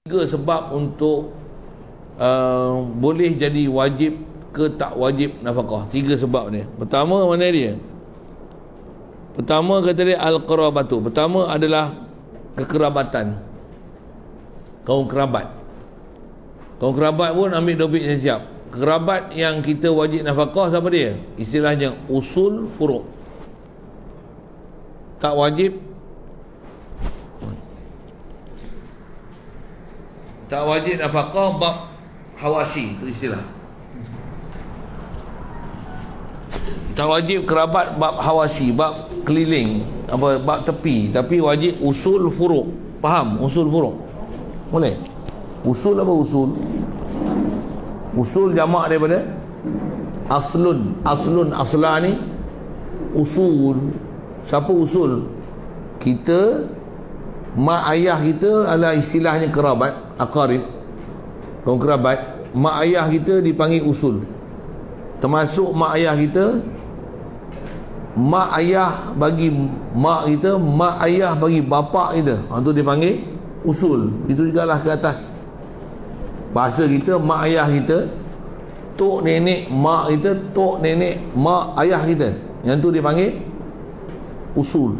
Tiga sebab untuk boleh jadi wajib ke tak wajib nafkah. Tiga sebab ni. Pertama mana dia? Pertama kata dia al-qarabatu. Pertama adalah kekerabatan. Kaum kerabat. Kaum kerabat pun ambil dobit yang siap. Kerabat yang kita wajib nafkah siapa dia? Istilahnya usul furu'. Tak wajib nafkah bab hawashi, itu istilah. Tak wajib kerabat bab hawashi, bab keliling, apa bab tepi, tapi wajib usul furu'. Faham usul furu'? Boleh? Usul apa usul? Usul jamak daripada aslun. Asla ni usul. Siapa usul? Kita, mak ayah kita adalah istilahnya kerabat, aqarib, kaum kerabat. Mak ayah kita dipanggil usul. Termasuk mak ayah kita, mak ayah bagi mak kita, mak ayah bagi bapak kita, itu dipanggil usul. Itu jugalah ke atas. Bahasa kita, mak ayah kita, tok nenek mak kita, tok nenek mak ayah kita, yang tu dipanggil usul.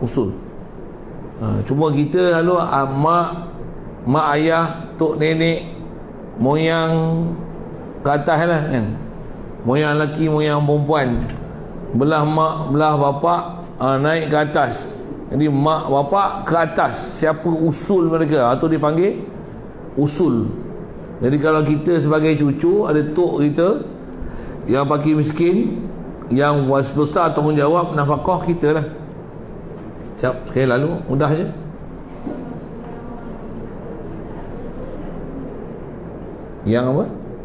Cuma kita lalu mak ayah, tok nenek, moyang ke atas lah kan, moyang lelaki, moyang perempuan, belah mak, belah bapak, naik ke atas. Jadi mak bapak ke atas, siapa usul mereka, itu dipanggil usul. Jadi kalau kita sebagai cucu, ada tok kita yang fakir miskin, yang besar tanggungjawab nafkah kita lah. Siap, sekali lalu mudah je. Yang apa?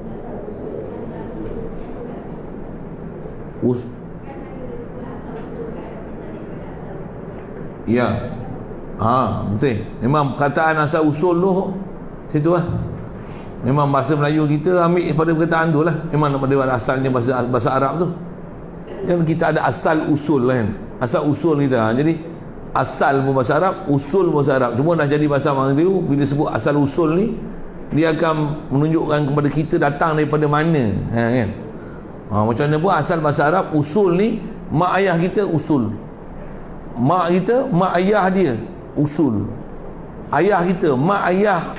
Ya. Betul. Memang perkataan asal usul tu situ lah. Memang bahasa Melayu kita ambil daripada perkataan tu lah. Memang daripada asalnya bahasa Arab tu. Kan kita ada asal usul kan. Asal usul kita. Jadi asal pun bahasa Arab, usul bahasa Arab. Cuma dah jadi bahasa Melayu, bila sebut asal usul ni, dia akan menunjukkan kepada kita datang daripada mana, kan? Macam mana pun asal bahasa Arab, usul ni mak ayah kita usul. Mak kita, mak ayah dia usul. Ayah kita, mak ayah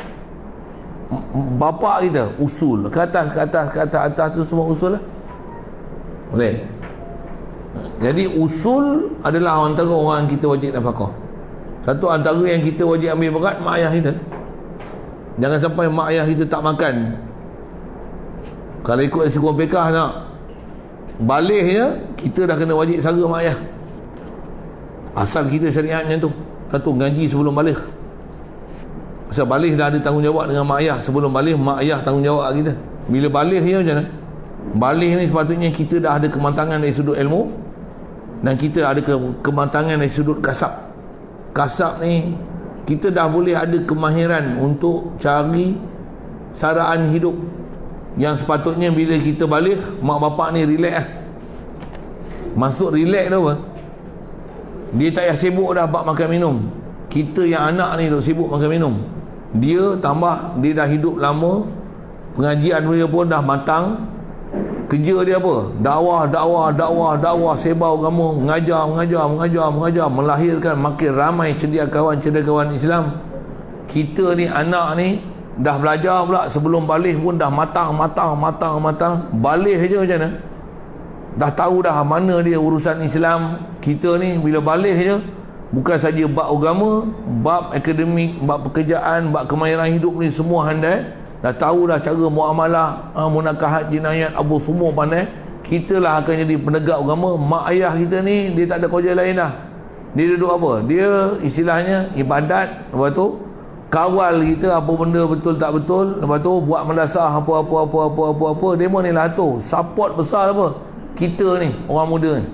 bapa kita usul. Ke atas tu semua usul lah. Boleh? Jadi usul adalah antara orang kita wajib nafkah. Satu antara yang kita wajib ambil berat, mak ayah kita. Jangan sampai mak ayah kita tak makan. Kalau ikut risiko pekah nak balihnya, kita dah kena wajib sara mak ayah. Asal kita syariatnya tu. Satu, ngaji sebelum balik. Pasal balik dah ada tanggungjawab dengan mak ayah. Sebelum balik, mak ayah tanggungjawab kita. Bila balik je macam mana? Balik ni sepatutnya kita dah ada kematangan dari sudut ilmu, dan kita ada kematangan dari sudut kasab. Kasab ni kita dah boleh ada kemahiran untuk cari saraan hidup, yang sepatutnya bila kita balik, mak bapak ni relax lah. Masuk relax tu apa? Dia tak payah sibuk dah bab makan minum. Kita yang anak ni duk sibuk makan minum. Dia tambah, dia dah hidup lama, pengajian dia pun dah matang. Kerja dia apa? Dakwah, sebar agama, mengajar, melahirkan makin ramai cendekiawan Islam. Kita ni anak ni dah belajar pula, sebelum balik pun dah matang. Balik je macam mana? Dah tahu dah mana dia urusan Islam. Kita ni bila balik je, bukan saja bab agama, bab akademik, bab pekerjaan, bab kemahiran hidup ni semua handai. Dah tahu dah cara muamalah, munakahat, jinayat, apa semua pandai. Kita lah akan jadi penegak agama. Mak ayah kita ni, dia tak ada kerja lain dah. Dia duduk apa? Dia istilahnya ibadat. Lepas tu kawal kita apa benda betul tak betul. Lepas tu buat mendasar apa. Demo ni lah tu. Support besar apa? Kita ni, orang muda ni.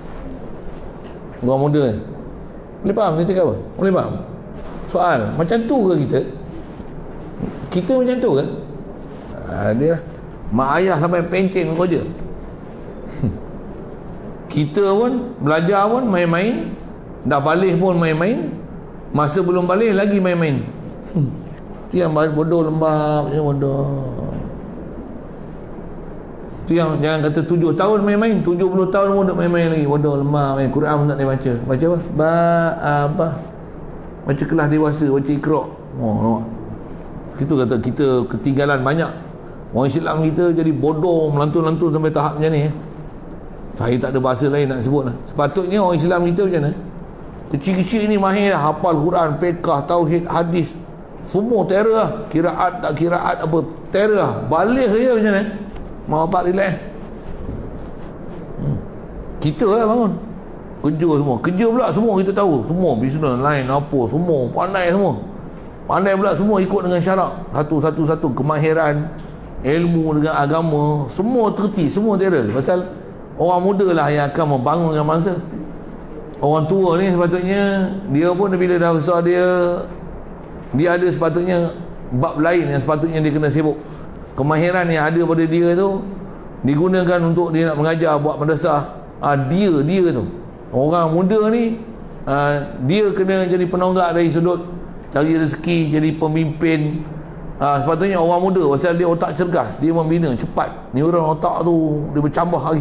Boleh faham saya cakap apa? Boleh faham? Soal, macam tu ke kita? Kita macam tu ke? Dia mak ayah sampai pencen kerja. Kita pun belajar pun main-main, dah balik pun main-main, masa belum balik lagi main-main. Tu yang bodoh lembab je, bodoh. Tu yang jangan kata 7 tahun main-main, 70 tahun pun duk main-main lagi, bodoh lembab, main Quran pun tak boleh baca. Baca apa? Baca kelas dewasa, baca Iqra. Nampak. Itu kata kita ketinggalan banyak. Orang Islam kita jadi bodoh, melantun-lantun sampai tahap macam ni. Saya tak ada bahasa lain nak sebut lah. Sepatutnya orang Islam kita macam mana? Kecil-kecil ni mahir dah, hafal Quran, fiqh, tauhid, hadis, semua terror lah. Kiraat tak kiraat apa, terror lah. Balik saya macam mana? Mak bapak relax. Kita lah bangun kerja semua, kerja pula semua kita tahu, semua bisnes lain apa, semua pandai semua. Pandai pula semua ikut dengan syarak. Satu-satu kemahiran, ilmu dengan agama, semua terti, semua terror. Pasal orang muda lah yang akan membangunkan bangsa. Orang tua ni sepatutnya dia pun bila dah besar dia ada sepatutnya bab lain yang sepatutnya dia kena sibuk. Kemahiran yang ada pada dia tu digunakan untuk dia nak mengajar, buat madrasah. Dia tu orang muda ni dia kena jadi penonggak dari sudut cari rezeki, jadi pemimpin. Sepatutnya orang muda pasal dia otak cergas, dia membina cepat, neuron otak tu dia bercambah lagi.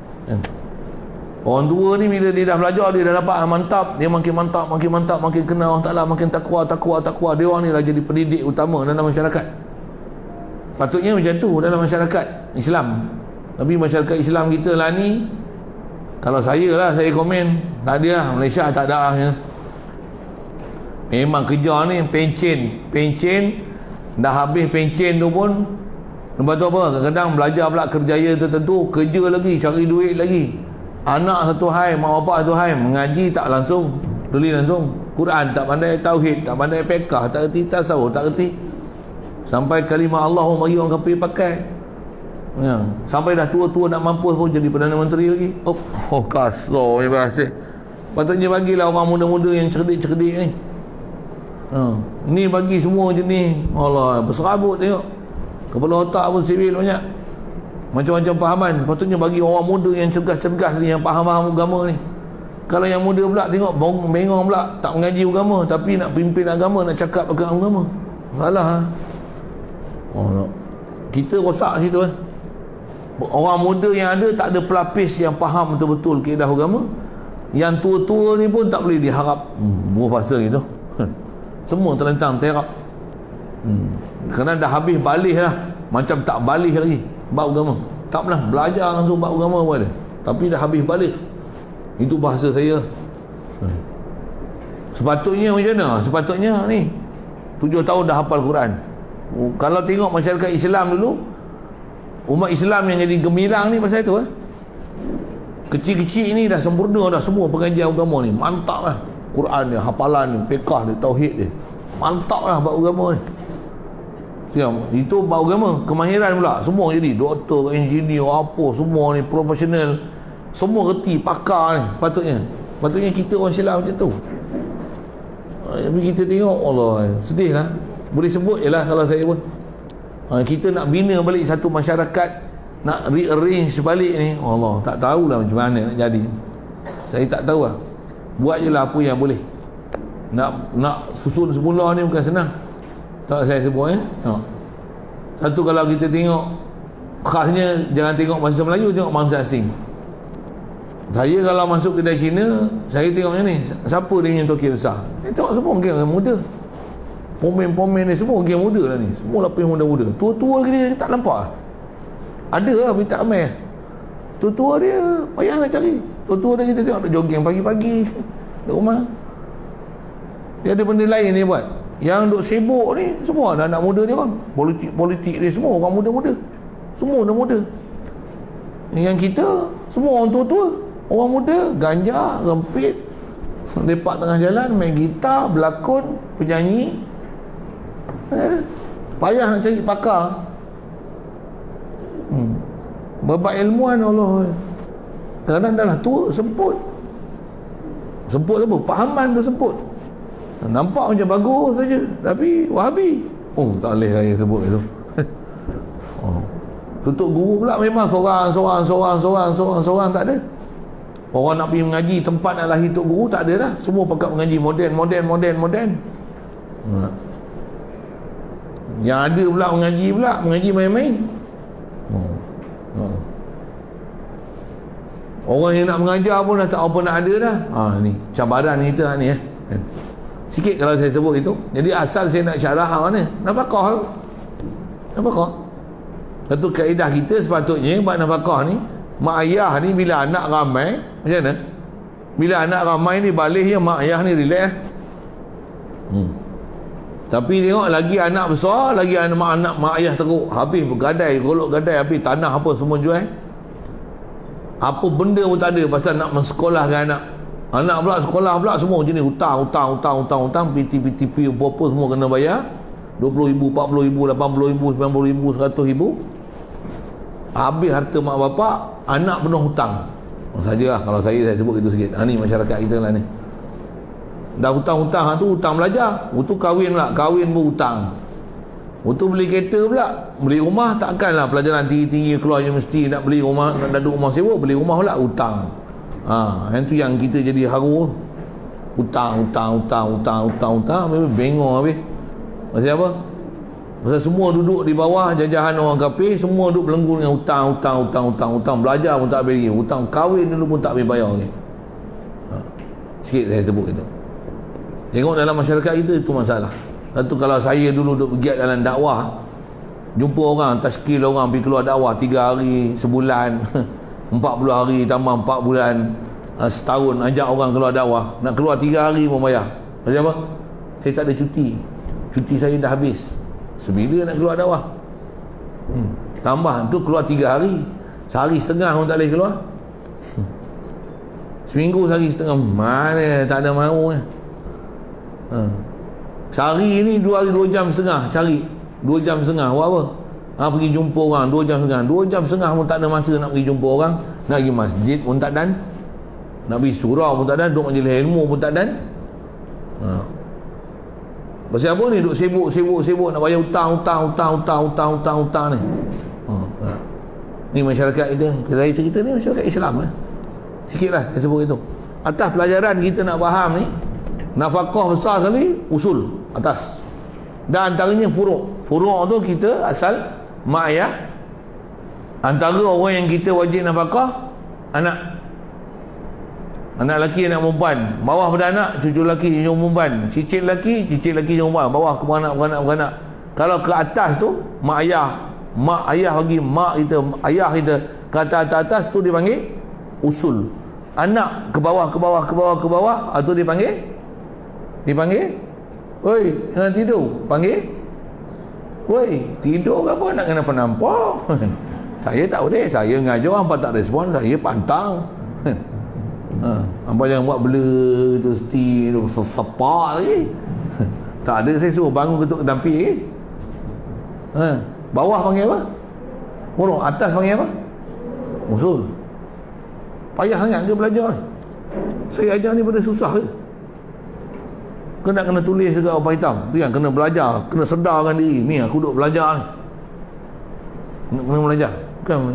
Orang tua ni bila dia dah belajar, dia dah dapat mantap, dia makin mantap, makin kenal Allah Ta'ala, makin takwa. Dia orang ni lah jadi pendidik utama dalam masyarakat. Patutnya macam tu dalam masyarakat Islam. Tapi masyarakat Islam kita lah ni, kalau saya komen, tak ada lah, Malaysia tak ada lah. Memang kerja ni pencen dah habis pencen tu pun, lepas tu apa, kadang-kadang belajar pula kerjaya tertentu, kerja lagi, cari duit lagi. Anak satu hai, mak bapak satu hai, mengaji tak langsung, tulis langsung, Quran tak pandai, tauhid tak pandai, fiqh tak erti, tasawuf tak erti, sampai kalimah Allah orang bagi orang kafir pakai. Sampai dah tua-tua nak mampus pun jadi Perdana Menteri lagi. Kasar ya bahasa. Patutnya bagilah orang muda-muda yang cerdik-cerdik ni. Ni bagi semua jenis. Allah, berserabut tengok. Kepala otak pun sivil banyak. Macam-macam fahaman. Patutnya bagi orang muda yang cergas-cergas ni, yang faham-faham agama ni. Kalau yang muda pula tengok bengong pula, tak mengaji agama, tapi nak pimpin agama, nak cakap pakai agama. Salah. Kita rosak situ. Orang muda yang ada tak ada pelapis yang faham betul-betul kaedah agama. Yang tua-tua ni pun tak boleh diharap berpaksa gitu. Semua terlentang terap. Kerana dah habis balik lah, macam tak balik lagi bab agama. Tak pernah belajar langsung bab agama pun ada, tapi dah habis balik. Itu bahasa saya. Sepatutnya macam mana? Sepatutnya ni 7 tahun dah hafal Quran. Kalau tengok masyarakat Islam dulu, umat Islam yang jadi gemilang ni pasal itu. Kecil-kecil ni dah sempurna dah semua pengajian agama ni. Mantap lah. Quran dia, hafalan dia, fiqh dia, tauhid dia. Mantap lah bab agama ni. Itu bab agama. Kemahiran pula semua jadi doktor, engineer, apa semua ni, profesional. Semua reti, pakar ni patutnya kita orang Islam macam tu. Tapi kita tengok, Allah, sedih lah. Boleh sebut je lah kalau saya pun. Kita nak bina balik satu masyarakat, nak rearrange balik ni, Allah, tak tahulah macam mana nak jadi. Saya tak tahu lah. Buat je lah apa yang boleh. Nak susun semula ni bukan senang. Tak saya sebut Satu, kalau kita tengok, khasnya jangan tengok bangsa Melayu, tengok bangsa asing. Saya kalau masuk kedai Cina, saya tengok macam ni, siapa dia punya toki besar? Tengok semua orang muda. Pomen-pomen ni semua orang muda lah ni. Semua lapis muda-muda. Tua-tua dia tak nampak. Ada lah, tapi tak ramai. Tua-tua dia payah nak cari. Tua-tua dia kita tengok jogging pagi-pagi di rumah. Dia ada benda lain dia buat. Yang duk sibuk ni semua anak muda dia orang. Politik dia semua orang muda-muda. Semua orang muda. Yang kita semua orang tua-tua. Orang muda ganja, rempit, lepak tengah jalan, main gitar, berlakon, penyanyi. Payah nak cari pakar. Babak ilmuan, Allah, kadang-kadang dah lah tua, semput apa? Pahaman tu semput. Nampak macam bagus saja, tapi Wahabi. Tak boleh saya sebut itu. Tutup guru pula memang seorang tak ada. Orang nak pergi mengaji, tempat nak lahir tok guru tak ada dah. Semua pakat mengaji moden. Yang ada pula mengaji main-main. Orang yang nak mengajar pun dah tak apa nak ada dah. Ni cabaran kita ni sikit kalau saya sebut itu. Jadi asal saya nak syarah mana? Nafkah. Satu kaedah kita sepatutnya buat nafkah ni, mak ayah ni bila anak ramai macam mana? Bila anak ramai ni balik ya mak ayah ni relax. Tapi tengok lagi anak besar, lagi mak ayah teruk, habis bergadai, golok gadai, habis tanah apa semua jual. Apa benda pun tak ada pasal nak mensekolahkan anak. Anak pula sekolah pula semua jenis hutang, PTP apa semua kena bayar. 20,000, 40,000, 80,000, 90,000, 100,000. Habis harta mak bapak, anak penuh hutang. Sajalah kalau saya sebut itu sikit. Ni masyarakat kita lah ni. Dah hutang-hutang tu hutang belajar. Itu kahwin pun hutang. Untuk beli kereta pula, beli rumah takkanlah pelajaran tinggi-tinggi keluar universiti nak beli rumah, nak duduk rumah sewa, beli rumah pula hutang. Yang tu yang kita jadi haru. Hutang, memang bengong habis. Pasal apa? Pasal semua duduk di bawah jajahan orang kafir, semua duduk belenggu dengan hutang, belajar pun tak beri, hutang kahwin dulu pun tak boleh bayar lagi. Sikit saya sebut itu. Tengok dalam masyarakat kita itu masalah. Satu kalau saya dulu duduk bergiat dalam dakwah, jumpa orang, tashkil orang pergi keluar dakwah 3 hari, sebulan, 40 hari tambah 4 bulan, setahun ajak orang keluar dakwah, nak keluar 3 hari pun bayar. Macam apa? Saya tak ada cuti saya dah habis. Sebila nak keluar dakwah? Tambah tu keluar 3 hari, sehari setengah pun tak boleh keluar. Seminggu sehari setengah, mana tak ada mahu. Sehari ni 2 hari 2 jam setengah cari 2 jam setengah buat apa? Pergi jumpa orang 2 jam setengah pun tak ada masa nak pergi jumpa orang, nak pergi masjid pun tak dan, nak pergi surau pun tak dan, duduk majlis ilmu pun tak dan. Pasal apa ni? Duduk sibuk nak bayar hutang ni. Ni masyarakat kita, saya cerita ni masyarakat Islam sikit lah saya sebut itu. Atas pelajaran kita nak faham ni, nafkah besar sekali, usul atas, dan antaranya furuk tu kita asal mak ayah. Antara orang yang kita wajib nafkah anak lelaki, anak perempuan, bawah pada anak, cucu lelaki, cucu perempuan, cicit lelaki, cucu perempuan, bawah ke beranak. Kalau ke atas tu mak ayah bagi mak kita, ayah kita ke atas tu dipanggil usul. Anak ke bawah tu dipanggil oi, jangan tidur, panggil oi, tidur ke apa, nak kena penampar. Saya tak boleh, saya ngajar hampa tak respon, saya pantang. Hampa jangan buat bela tu, seti tu, sepak lagi. Tak ada, saya suruh bangun ketuk ketampi lagi. Bawah panggil apa? Burung. Atas panggil apa? Usul. Payah sangat ke belajar ni? Saya ajar ni pada susah ke? Kena tulis dekat apa hitam tu, yang kena belajar, kena sedarkan diri. Ni aku duduk belajar ni, kena belajar. Bukan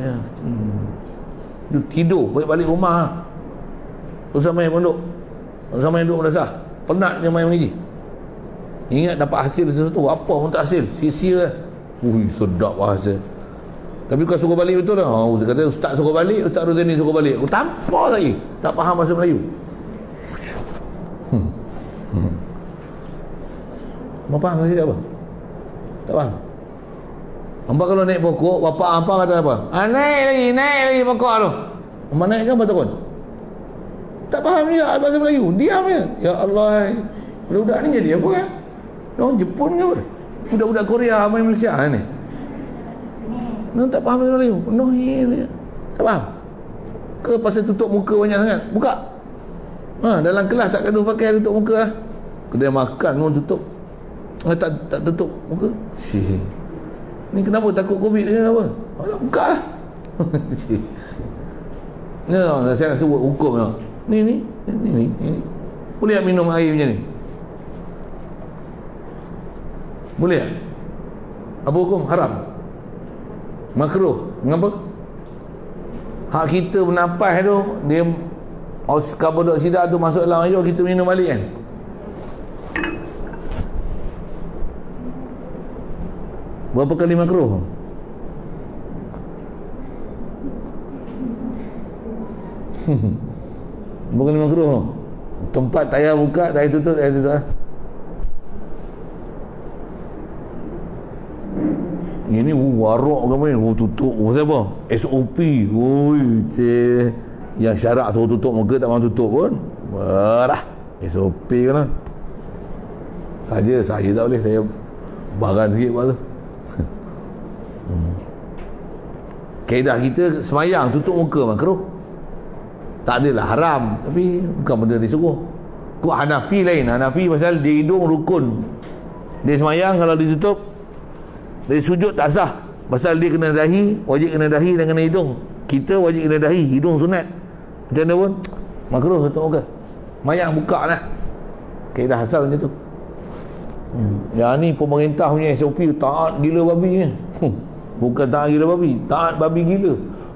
tidur balik rumah, usah main pondok, usah main duduk madrasah, penat je main mengaji. Ingat dapat hasil sesuatu, apa pun tak hasil, sia-sia. Sedap hasil. Tapi kau suruh balik betul lah. Saya kata ustaz suruh balik, Ustaz Rozani suruh balik, aku tampar lagi, tak faham bahasa Melayu. Apa faham maksud apa? Tak faham. Hamba kalau naik pokok, bapak hampa kata apa? Naik lagi pokok tu. Hamba naik kan berturun? Tak faham juga bahasa Melayu, diam je. Ya Allah, budak ni jadi apa kan? Orang Jepun ke apa? Budak-budak Korea main Malaysia ni. Tak faham bahasa Melayu. Tak faham. Ke pasal tutup muka banyak sangat? Buka. Dalam kelas tak kena pakai tutup muka lah. Kedai makan pun tutup. Tak tutup muka. Ni kenapa takut COVID ke apa? Buka lah. Saya nak sebut hukum lah. Ni. Boleh tak minum air macam ni? Boleh tak? Apa hukum? Haram? Makruh? Mengapa? Hak kita bernafas tu, dia karbon dioksida tu masuk dalam air, kita minum balik kan? Berapa kali makruh? Berapa kali makruh? Tempat tak payah buka, tak payah tutup, tak payah tutup. Ini warok ke main? Tutup. Siapa? SOP. Yang syarat suruh tutup muka tak mahu tutup pun. Berah. SOP kan. Saya tak boleh. Saya baran sikit buat tu. Kaedah kita semayang tutup muka makruh. Tak adalah haram, tapi bukan benda disuruh. Kok Hanafi lain. Hanafi pasal dia hidung rukun. Dia semayang kalau ditutup, dia sujud tak sah. Pasal dia kena dahi, wajib kena dahi dan kena hidung. Kita wajib kena dahi, hidung sunat. Macam mana pun makruh tutup muka. Mayang buka lah. Kaedah asal macam tu. Yang ni pemerintah punya SOP taat gila babi. Bukan taat gila babi, taat babi gila.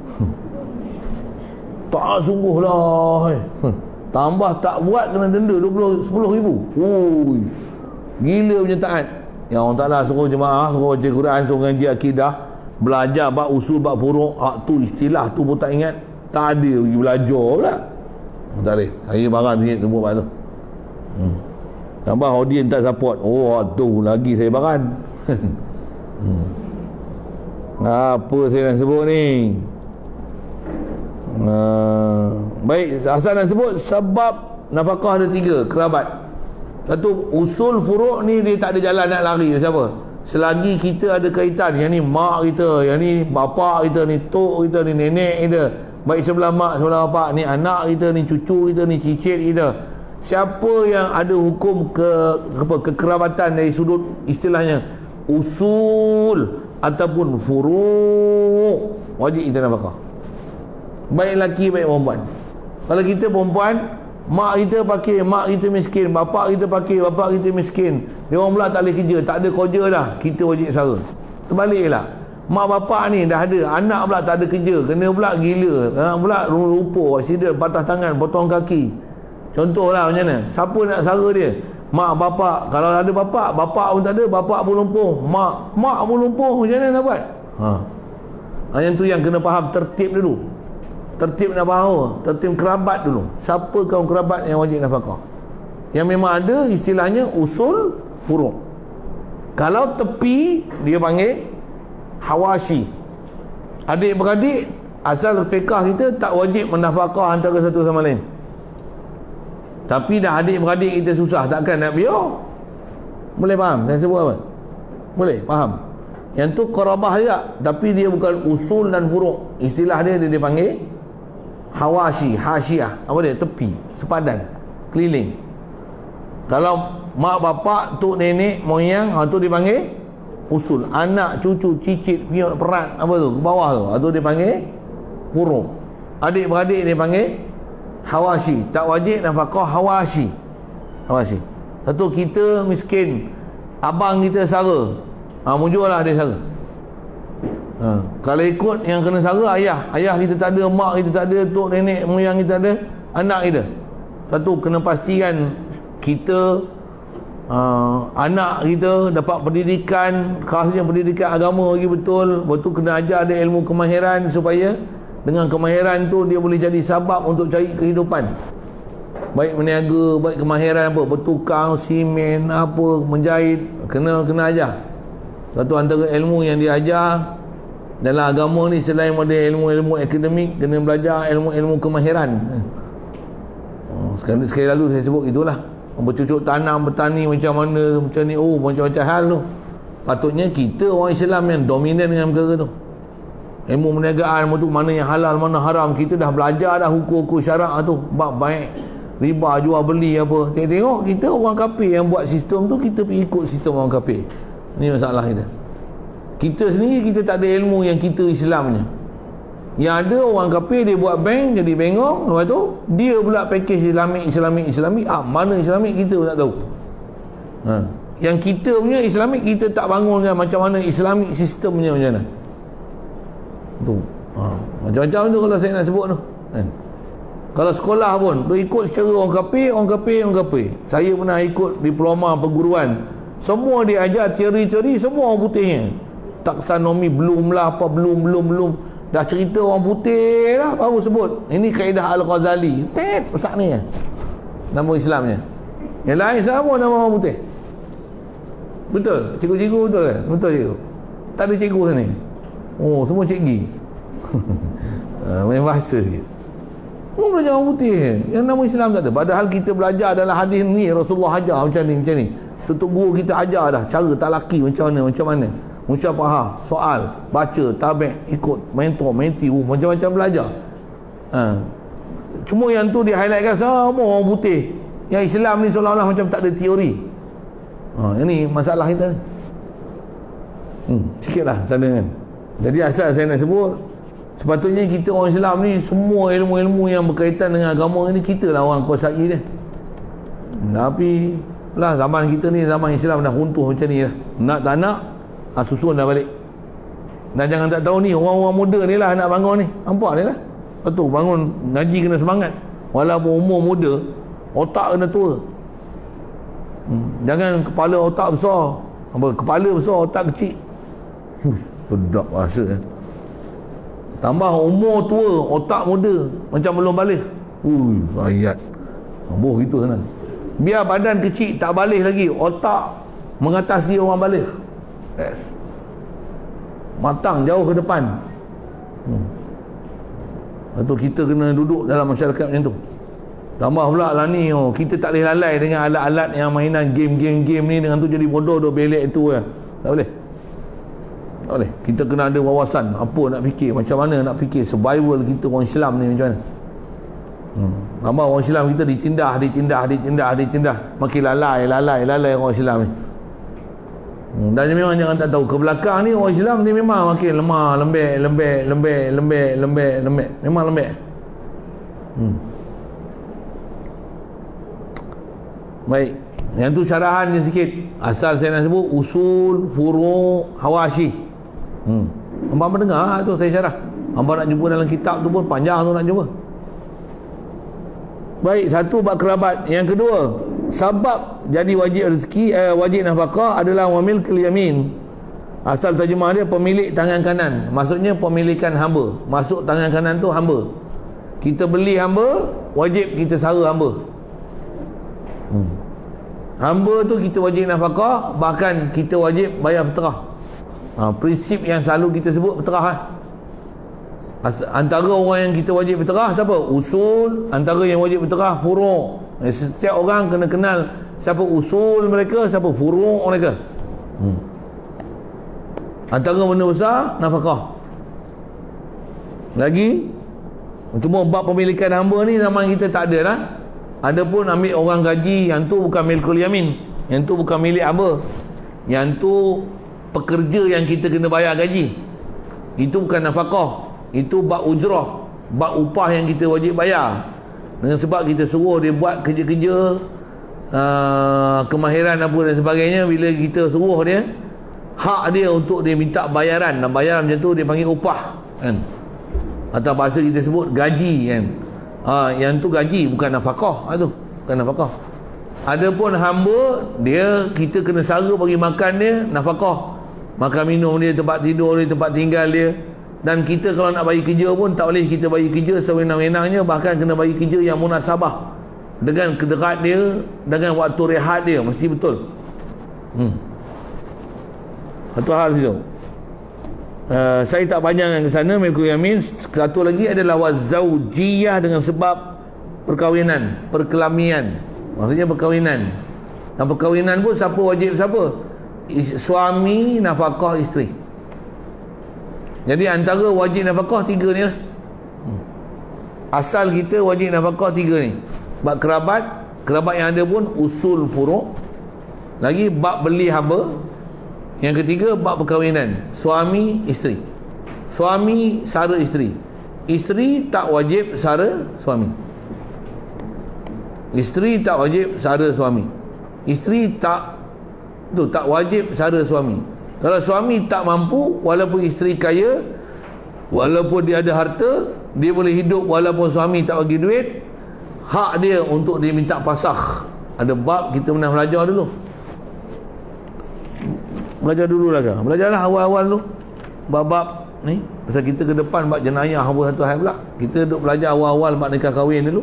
Tak sungguh lah. Tambah tak buat kena denda 10,000. Oi. Gila punya taat. Yang Allah Ta'ala suruh jemaah, suruh baca Quran, suruh ngaji akidah, belajar bab usul, bab furuk, tu istilah tu pun tak ingat. Tak ada pergi belajar pula. Tak boleh. Saya barang sikit sebut bab tu. Tambah audience tak support. Oh tu lagi saya barang. Apa saya nak sebut ni? Baik, asal nak sebut sebab nafkah ada 3 kerabat. Satu, usul furuk ni dia tak ada jalan nak lari. Siapa? Selagi kita ada kaitan, yang ni mak kita, yang ni bapa kita, ni tok kita, ni nenek kita, baik sebelah mak sebelah bapa, ni anak kita, ni cucu kita, ni cicit kita. Siapa yang ada hukum kekerabatan dari sudut istilahnya usul ataupun furuk, wajib kita nafkah. Baik lelaki baik perempuan. Kalau kita perempuan, mak kita pakai, mak kita miskin, bapa kita pakai, bapa kita miskin, dia orang pula tak boleh kerja, tak ada kerja dah, kita wajib sara. Terbaliklah, mak bapa ni dah ada, anak pula tak ada kerja, kena pula gila, pula rupa, accident, patah tangan, potong kaki. Contohlah macam mana? Siapa nak sara dia? Mak bapa. Kalau ada bapa, bapa pun tak ada, bapa pun lumpuh, mak pun lumpuh, macam mana nak buat? Yang tu yang kena faham tertib dulu. Tertib nak bahawa tertib kerabat dulu. Siapa kaum kerabat yang wajib nafkah? Yang memang ada istilahnya usul furuk. Kalau tepi, dia panggil hawashi. Adik-beradik asal fiqah kita tak wajib menafkah antara satu sama lain. Tapi dah adik-beradik kita susah, takkan nak biar. Boleh faham saya sebut apa? Boleh faham. Yang tu qarabah juga, tapi dia bukan usul dan furuk. Istilah dia dipanggil hawashi, hasyiah. Apa dia? Tepi, sepadan, keliling. Kalau mak bapak, tok nenek, moyang, tu dipanggil usul. Anak, cucu, cicit, piot, perat, apa tu? Ke bawah tu. Tu dipanggil furuk. Adik-beradik dipanggil hawashi. Tak wajib nafkah hawashi. Hawashi. Satu, kita miskin, abang kita sara, mujurlah dia sara. Kalau ikut yang kena sara ayah kita tak ada, mak kita tak ada, tok nenek moyang kita ada, anak kita. Satu, kena pastikan kita anak kita dapat pendidikan, khasnya pendidikan agama lagi betul. Betul kena ajar dia ilmu kemahiran, supaya dengan kemahiran tu dia boleh jadi sabab untuk cari kehidupan. Baik meniaga, baik kemahiran apa, bertukang, simen, apa, menjahit, kena ajar. Satu antara ilmu yang dia ajar dalam agama ni, selain pada ilmu-ilmu akademik, kena belajar ilmu-ilmu kemahiran. Sekali lalu saya sebut itulah, bercucuk tanam, bertani macam mana, macam ni, macam-macam hal tu. Patutnya kita orang Islam yang dominan dengan perkara tu. Ilmu perniagaan tu, mana yang halal, mana haram, kita dah belajar dah hukum-hukum syarak tu, bab baik, riba, jual beli apa. Tengok kita orang kafir yang buat sistem tu, kita pergi ikut sistem orang kafir. Ini masalah kita. Kita sendiri kita tak ada ilmu yang kita Islamnya. Yang ada orang kafir, dia buat bank jadi bengong, lepas tu dia pula package Islamik. Mana Islamik kita pun tak tahu. Yang kita punya Islamik kita tak bangunkan macam mana Islamik sistemnya macam mana. Tu. Macam-macam tu kalau saya nak sebut tu. Kalau sekolah pun dia ikut secara orang kafir. Saya pernah ikut diploma perguruan. Semua dia ajar teori-teori semua orang putihnya. taksonomi belum lah apa, belum dah cerita orang putih lah baru sebut. Ini kaedah Al-Ghazali. Pesak ni nama Islamnya. Yang lain sama nama orang putih. Betul? Cikgu-cikgu betul kan? Betul cikgu? Tak ada cikgu sini. Oh, semua cikgi. Main bahasa sikit. Semua belajar orang putih. Yang nama Islam tak ada. Padahal kita belajar dalam hadis ni, Rasulullah ajar macam ni. Tutup guru kita ajar dah cara talaki macam mana. Musyafahah, soal, baca, tabik, ikut, mentor, menti, macam-macam belajar. Cuma yang tu dia highlightkan sama orang putih. Yang Islam ni seolah-olah macam tak ada teori. Ini masalah kita ni. Sikit lah sana kan. Jadi asal saya nak sebut, sepatutnya kita orang Islam ni semua ilmu-ilmu yang berkaitan dengan agama ni kita lah orang kuasai dia. Tapi lah zaman kita ni zaman Islam dah runtuh macam ni lah. Nak tak nak susun dah balik. Dan jangan tak tahu ni orang-orang muda ni lah nak bangun ni. Nampak ni lah. Lepas tu bangun ngaji kena semangat. Walaupun umur muda, otak kena tua. Jangan kepala otak besar. Kepala besar otak kecil. Sedap rasa kan. Tambah umur tua, otak muda, macam belum balik. Ayat. Boh gitu sana. Biar badan kecil tak balik lagi, otak mengatasi orang balik. Yes. Matang jauh ke depan. Lepas tu kita kena duduk dalam masyarakat macam tu. Tambah pula lah ni, kita tak boleh lalai dengan alat-alat yang mainan game ni dengan tu jadi bodoh duk belek itu kan. Tak boleh. Tak boleh. Kita kena ada wawasan apa nak fikir, macam mana nak fikir survival kita orang Islam ni macam mana. Tambah orang Islam kita ditindah. Makin lalai orang Islam ni. Dan memang jangan tak tahu ke belakang ni orang Islam ni memang makin lemah, lembek. Memang lembek. Baik. Yang tu syarahan je sikit. Asal saya nak sebut usul, furu', hawashi. Hamba mendengar tu saya syarah. Hamba nak jumpa dalam kitab tu pun panjang tu nak jumpa. Baik, satu bab kerabat. Yang kedua, sebab jadi wajib rezeki, wajib nafkah adalah wamil kil yamin. Asal terjemah dia pemilik tangan kanan. Maksudnya pemilikan hamba. Masuk tangan kanan tu hamba. Kita beli hamba, wajib kita sara hamba. Hamba tu kita wajib nafkah, bahkan kita wajib bayar fitrah. Prinsip yang selalu kita sebut fitrah lah. Antara orang yang kita wajib fitrah siapa? Usul. Antara yang wajib fitrah furu'. Setiap orang kena kenal siapa usul mereka, siapa furu' mereka. Antara benda besar nafkah. Lagi cuma bab pemilikan hamba ni zaman kita tak ada lah. Ada pun ambil orang gaji, yang tu bukan milkul yamin, yang tu bukan milik hamba, yang tu pekerja yang kita kena bayar gaji. Itu bukan nafkah, itu bab ujrah, bab upah yang kita wajib bayar. Dengan sebab kita suruh dia buat kerja-kerja kemahiran apa dan sebagainya, bila kita suruh dia, hak dia untuk dia minta bayaran. Dan bayaran macam tu dia panggil upah kan, atau bahasa kita sebut gaji kan. Yang tu gaji, bukan nafkah. Tu bukan nafkah. Adapun hamba, dia kita kena sara bagi makan dia, nafkah. Makan minum dia, tempat tidur dia, tempat tinggal dia. Dan kita kalau nak bagi kerja pun tak boleh kita bagi kerja sewenang-wenangnya, bahkan kena bagi kerja yang munasabah dengan kederat dia, dengan waktu rehat dia, mesti betul. Satu hal situ. Saya tak panjangkan ke sana. Milkul yamin. Satu lagi adalah wazaujiyah, dengan sebab perkahwinan, perkelamian. Maksudnya perkahwinan. Dan perkahwinan pun siapa wajib siapa? Suami nafkah isteri. Jadi antara wajib nafkah tiga ni lah. Asal kita wajib nafkah tiga ni. Bab kerabat yang ada pun usul furu'. Lagi bab beli hamba. Yang ketiga bab perkahwinan, suami isteri. Suami sara isteri, isteri tak wajib sara suami. Isteri tak wajib sara suami. Isteri tak wajib sara suami. Kalau suami tak mampu, walaupun isteri kaya, walaupun dia ada harta, dia boleh hidup walaupun suami tak bagi duit, hak dia untuk dia minta pasakh. Ada bab kita pernah belajar dulu. Belajar dulu lah kan. Belajarlah awal-awal tu. Bab ni. Pasal kita ke depan bab jenayah apa satu hal pula. Kita duk belajar awal-awal bab nikah kahwin dulu.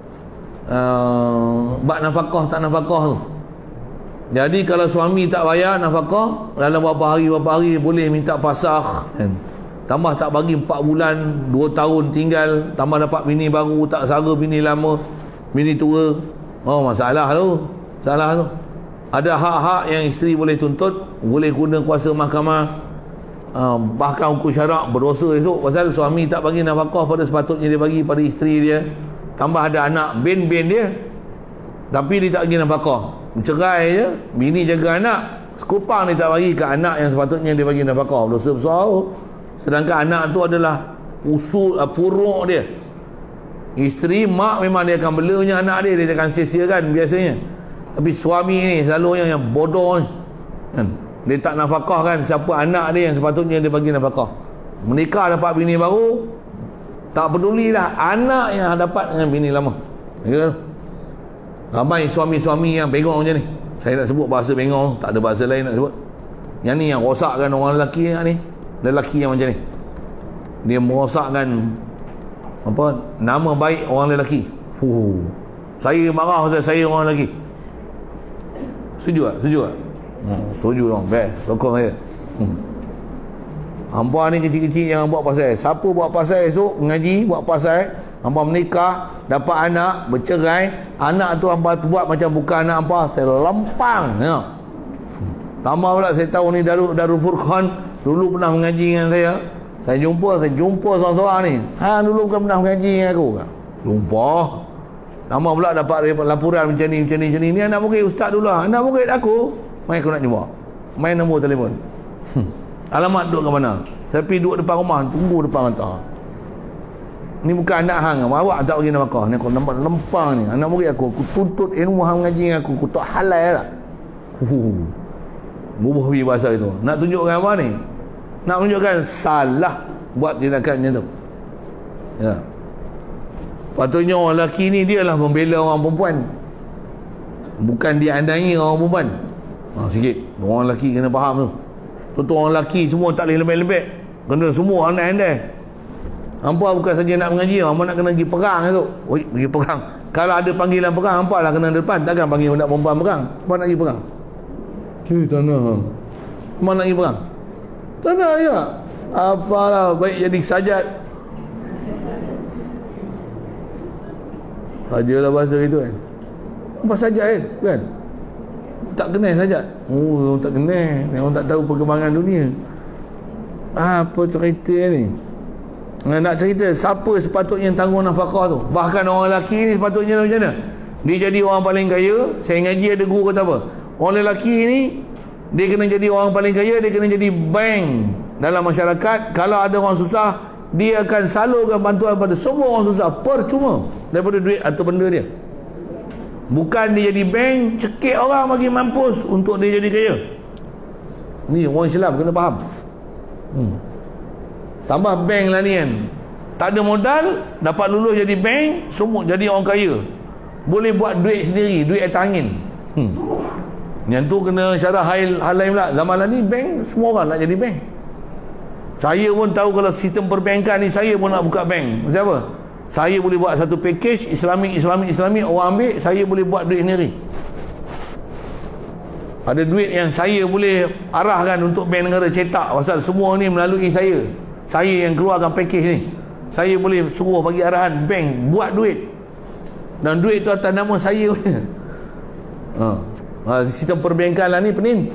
Bab nafkah tak nafkah tu. Jadi kalau suami tak bayar nafkah, dalam berapa hari boleh minta fasakh kan. Tambah tak bagi 4 bulan, 2 tahun tinggal, tambah dapat bini baru, tak sara bini lama, bini tua. Oh, masalah tu. Salah tu. Ada hak-hak yang isteri boleh tuntut, boleh guna kuasa mahkamah, bahkan hukum syarak, berdosa esok pasal suami tak bagi nafkah pada sepatutnya dia bagi pada isteri dia. Tambah ada anak ben-ben dia, tapi dia tak bagi nafkah. Bercerai je, bini jaga anak, sekupang dia tak bagi ke anak yang sepatutnya dia bagi nafkah. Dosa besar tu. Sedangkan anak tu adalah usul, furuk dia. Isteri, mak memang dia akan belanya anak dia akan sia-siakan biasanya. Tapi suami ni selalunya yang bodoh ni kan? Dia tak nafkahkan siapa anak dia yang sepatutnya dia bagi nafkah. Menikah dapat bini baru, tak pedulilah anak yang dapat dengan bini lama. Ya. Ramai suami-suami yang bengong macam ni. Saya nak sebut bahasa bengong, tak ada bahasa lain nak sebut. Yang ni yang rosakkan orang lelaki ni. Lelaki yang macam ni, dia merosakkan apa nama baik orang lelaki. Saya marah pasal saya orang lelaki. Setuju tak? Setuju tak? Setuju dong. Best. Sokong saya. Hampa ni kecil-kecil yang buat pasal. Siapa buat pasal esok mengaji, buat pasal, hampa menikah, dapat anak, bercerai, anak tu hampa buat macam bukan anak hampa, saya lempang. Ya. Tambah pula saya tahu ni Darul Furqan dulu pernah mengaji dengan saya. Saya jumpa seorang-seorang ni. Dulu bukan pernah mengaji dengan aku kan? Jumpa. Lama pula dapat laporan macam ni. Ni anak murid ustaz dulu lah. Anak murid aku. Mai aku nak jumpa. Main nombor telefon. Alamat duduk ke mana? Saya pergi duduk depan rumah. Tunggu depan mata. Ni bukan anak hang. Awak tak bagi nafkah. Ni aku nampak lempang ni. Anak murid aku. Aku tuntut ilmu hang mengaji dengan aku. Aku tak halal lah. Bubuh bahasa itu. Nak tunjukkan apa ni? Nak tunjukkan salah buat tindakan macam tu. Ya. Patutnya orang lelaki ni dia lah membela orang perempuan, bukan dia andai orang perempuan. Sikit orang lelaki kena faham tu. Contoh orang lelaki semua tak boleh lembek-lembek, kena semua andai-andai. Hampa bukan saja nak mengaji, hampa nak kena pergi perang tu. Pergi perang. Kalau ada panggilan perang, hampa lah kena depan. Takkan panggil budak perempuan perang. Hampa nak pergi perang. Tak nak. Mana nak pergi perang? Tak nak ya. Apalah, baik jadi sajat. Sajalah bahasa itu kan. Apa sajat kan? Tak kenal sajat. Oh, tak kenal. Orang tak tahu perkembangan dunia. Apa cerita ni? Nak cerita siapa sepatutnya yang tanggung nafkah tu. Bahkan orang lelaki ni sepatutnya macam mana? Dia jadi orang paling kaya. Saya ngaji ada guru kata apa? Orang lelaki ni dia kena jadi orang paling kaya, dia kena jadi bank dalam masyarakat. Kalau ada orang susah, dia akan salurkan bantuan pada semua orang susah percuma daripada duit atau benda dia. Bukan dia jadi bank, cekik orang bagi mampus untuk dia jadi kaya. Ni orang Islam kena faham. Tambah bank lah ni kan, tak ada modal, dapat lulus jadi bank, semua jadi orang kaya, boleh buat duit sendiri, duit atas angin. Yang tu kena syarah hal lain pula. Zaman lah ni bank, semua orang nak jadi bank. Saya pun tahu kalau sistem perbankan ni, saya pun nak buka bank. Maksud apa? Saya boleh buat satu package Islami, orang ambil, saya boleh buat duit sendiri. Ada duit yang saya boleh arahkan untuk bank negara cetak, pasal semua ni melalui saya. Saya yang keluarkan package ni. Saya boleh suruh bagi arahan bank buat duit, dan duit tu atas nama saya punya. Sistem perbankan lah ni pening.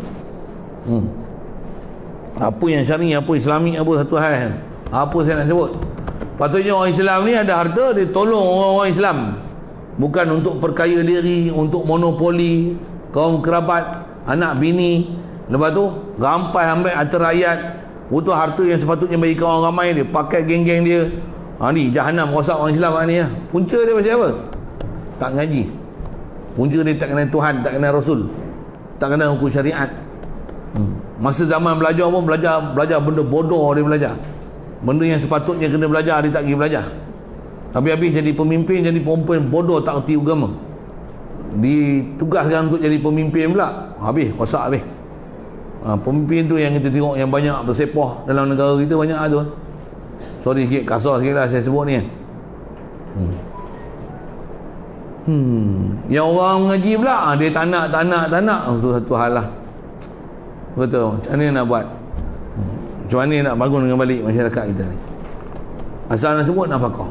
Apa yang syar'i, apa Islami, apa satu hal. Apa saya nak sebut? Patutnya orang Islam ni ada harta, dia tolong orang-orang Islam. Bukan untuk perkaya diri, untuk monopoli kaum kerabat, anak bini. Lepas tu rampai ambil harta rakyat. Butuh harta yang sepatutnya bagi orang ramai, dia pakai geng-geng dia. Ni jahanam rosak orang Islam ni. Punca dia pasal apa? Tak ngaji. Punca dia tak kenal Tuhan, tak kenal Rasul, tak kenal hukum syariat. Masa zaman belajar pun belajar benda bodoh dia belajar. Benda yang sepatutnya kena belajar dia tak pergi belajar. Habis-habis jadi pemimpin, jadi perempuan bodoh tak erti agama. Ditugaskan untuk jadi pemimpin pula. Habis, rosak habis. Pemimpin tu yang kita tengok yang banyak bersepah dalam negara kita banyak tu. Sorry sikit, kasar sikit lah saya sebut ni. Yang orang mengaji pula dia tak nak tu satu hal lah. Betul. Macam mana nak buat? Macam mana nak bangun dengan balik masyarakat kita ni? Asal nak sebut nafkah.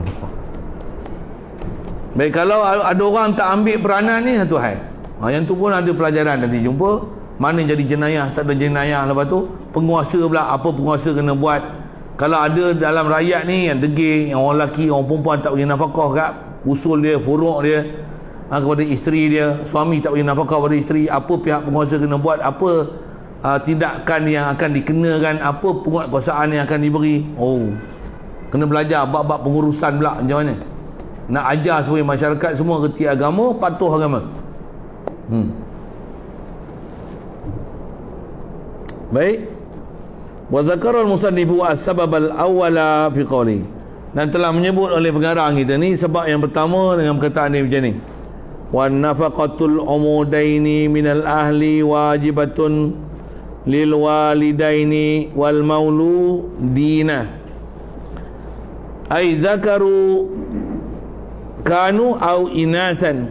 Baik, kalau ada orang tak ambil peranan ni satu hal. Yang tu pun ada pelajaran nanti jumpa. Mana jadi jenayah, tak ada jenayah. Lepas tu penguasa pula, apa penguasa kena buat. Kalau ada dalam rakyat ni yang degil, yang orang lelaki, orang perempuan tak bagi nafkah kat usul dia, furuk dia kepada isteri dia, suami tak bagi nafkah pada isteri, apa pihak penguasa kena buat, apa tindakan yang akan dikenakan, apa penguatkuasaan yang akan diberi. Kena belajar bab-bab pengurusan pula macam mana. Nak ajar supaya masyarakat semua reti agama, patuh agama. Baik. Wa zakara al-musannifu as-sabab al-awwala fi qawli. Dan telah menyebut oleh pengarang kita ni sebab yang pertama dengan perkataan ni macam ni. Wa nafaqatul umudaini minal ahli wajibatun lil walidaini wal mauludina. Ai zakaru kanu au inasan.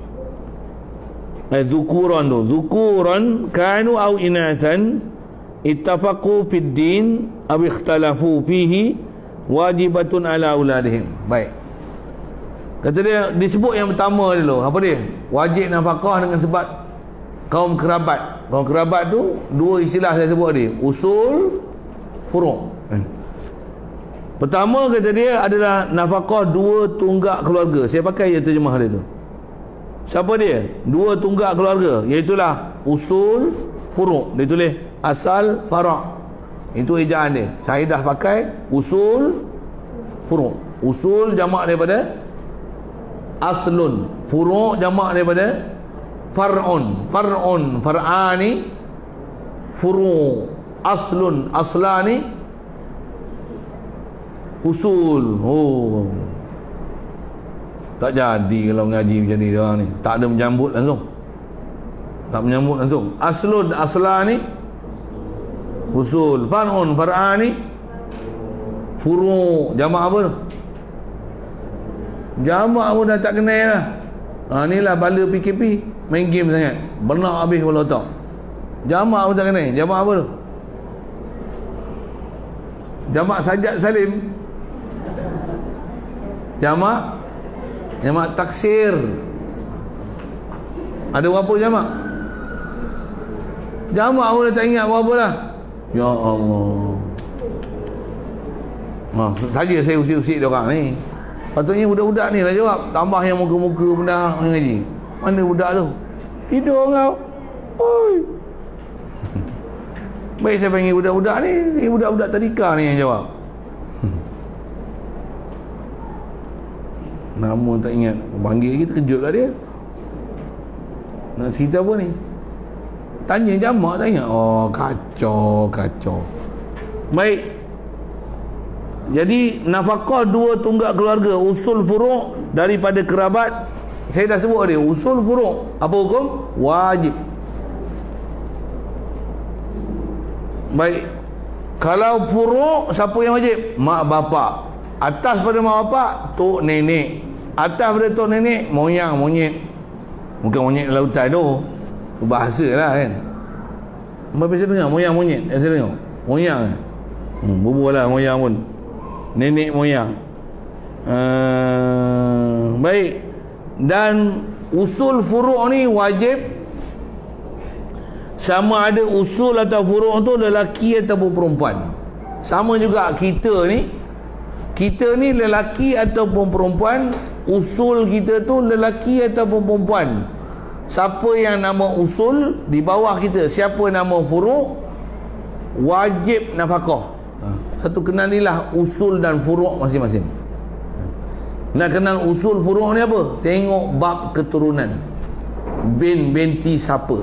Zukuran kanu au inasan ittafaqu fid din aw ikhtalafu fihi wajibatun ala auladihim. Baik, kata dia disebut yang pertama dulu. Apa dia? Wajib nafkah dengan sebab kaum kerabat. Kaum kerabat tu dua istilah saya sebut tadi, usul, furu'. Pertama kata dia adalah nafkah dua tunggak keluarga. Saya pakai je terjemah dia tu. Siapa dia? Dua tunggak keluarga, iaitulah usul, furu'. Dia tulis asal, fara'. Itu ejaan dia. Saya dah pakai usul, furu'. Usul jamak daripada aslun, furu' jamak daripada far'un. Far'ani furu', aslun, aslani usul. Tak jadi kalau ngaji macam ni dia ni. Tak ada menyambut langsung. Aslun, aslani usul, far'un, far'ani furu'. Jamak apa tu? Jamak pun dah tak kenal lah. Inilah bala PKP, main game sangat, benar habis kepala otak. Jamak pun tak kenal. Jamak apa tu? Jamak Sajad Salim. Jamak taksir. Ada berapa jamak? Jamak pun dah tak ingat berapa dah. Ya Allah. Saja saya usik-usik dia orang ni. Patutnya budak-budak ni lah jawab. Tambah yang muka-muka benda ngaji. Mana budak tu? Tidur kau. Oi. Baik saya panggil budak-budak ni. Budak-budak tadika ni yang jawab. Nama tak ingat. Panggil kita kejut lah dia. Nak cerita apa ni? Tanya jamak tak ingat. Kacau. Baik. Jadi nafkah dua tunggak keluarga, usul, furu' daripada kerabat. Saya dah sebut dia, usul, furu'. Apa hukum? Wajib. Baik. Kalau furu' siapa yang wajib? Mak bapak. Atas pada mak bapak, tok nenek. Atas pada tok nenek, moyang, monyet. Bukan monyet lautan tu. Bahasa lah kan. Apa saya dengar? Moyang, monyet. Saya dengar. Moyang. Bubuh lah moyang pun. Nenek moyang. Baik. Dan usul furu' ni wajib. Sama ada usul atau furu' tu lelaki ataupun perempuan. Sama juga kita ni lelaki ataupun perempuan, usul kita tu lelaki ataupun perempuan. Siapa yang nama usul di bawah kita, siapa nama furu', wajib nafkah. Satu kenalilah usul dan furu' masing-masing. Nak kenal usul furu' ni apa? Tengok bab keturunan. Binti siapa?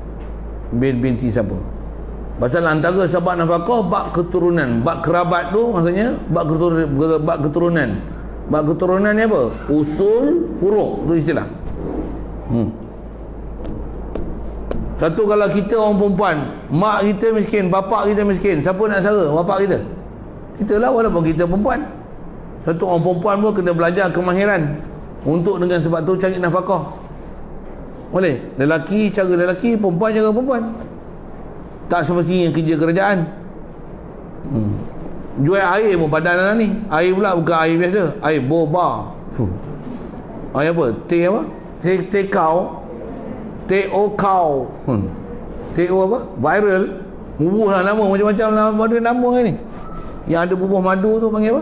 Pasal antara sebab nafkah bab keturunan. Bab kerabat tu maksudnya bab keturunan. Bab keturunan ni apa? Usul, furu', tu istilah. Satu, kalau kita orang perempuan, mak kita miskin, bapak kita miskin, siapa nak sara? Bapak kita. Kita lah, walaupun kita perempuan. Satu, orang perempuan pun kena belajar kemahiran untuk dengan sebab tu cari nafkah. Boleh? Lelaki cara lelaki, perempuan cara perempuan. Tak semestinya kerja kerajaan. Jual air pun padan lah ni. Air pula bukan air biasa, air boba. Air apa? Teh apa? Teh kau. T.O. kau. T.O. apa? Viral. Bubuh lah nama, macam-macam lah nama ni. Yang ada bubuh madu tu panggil apa?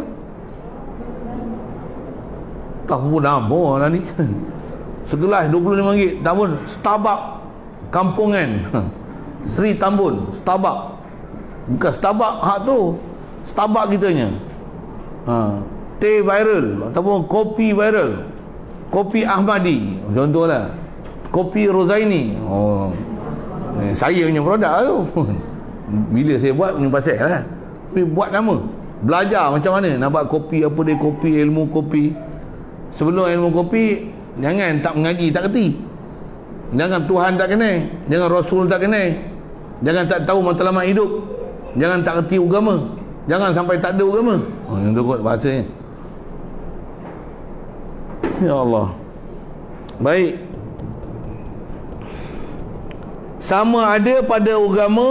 Tak bubuh nama lah ni. Segelas RM25. Tambun Starbucks kampungan. Sri Tambun Starbucks. Bukan Starbucks hak tu, Starbucks kitanya. Teh viral ataupun kopi viral, kopi Ahmadi contohlah, kopi Rozaini. Saya punya produk tu. Bila saya buat punya pasal lah. Tapi buat nama, belajar macam mana nak buat kopi, apa dia kopi, ilmu kopi. Sebelum ilmu kopi, jangan tak mengaji, tak kerti. Jangan Tuhan tak kenal, jangan Rasul tak kenal, jangan tak tahu matlamat hidup, jangan tak kerti agama, jangan sampai tak ada agama. Yang tu kot bahasanya. Ya Allah. Baik. Sama ada pada agama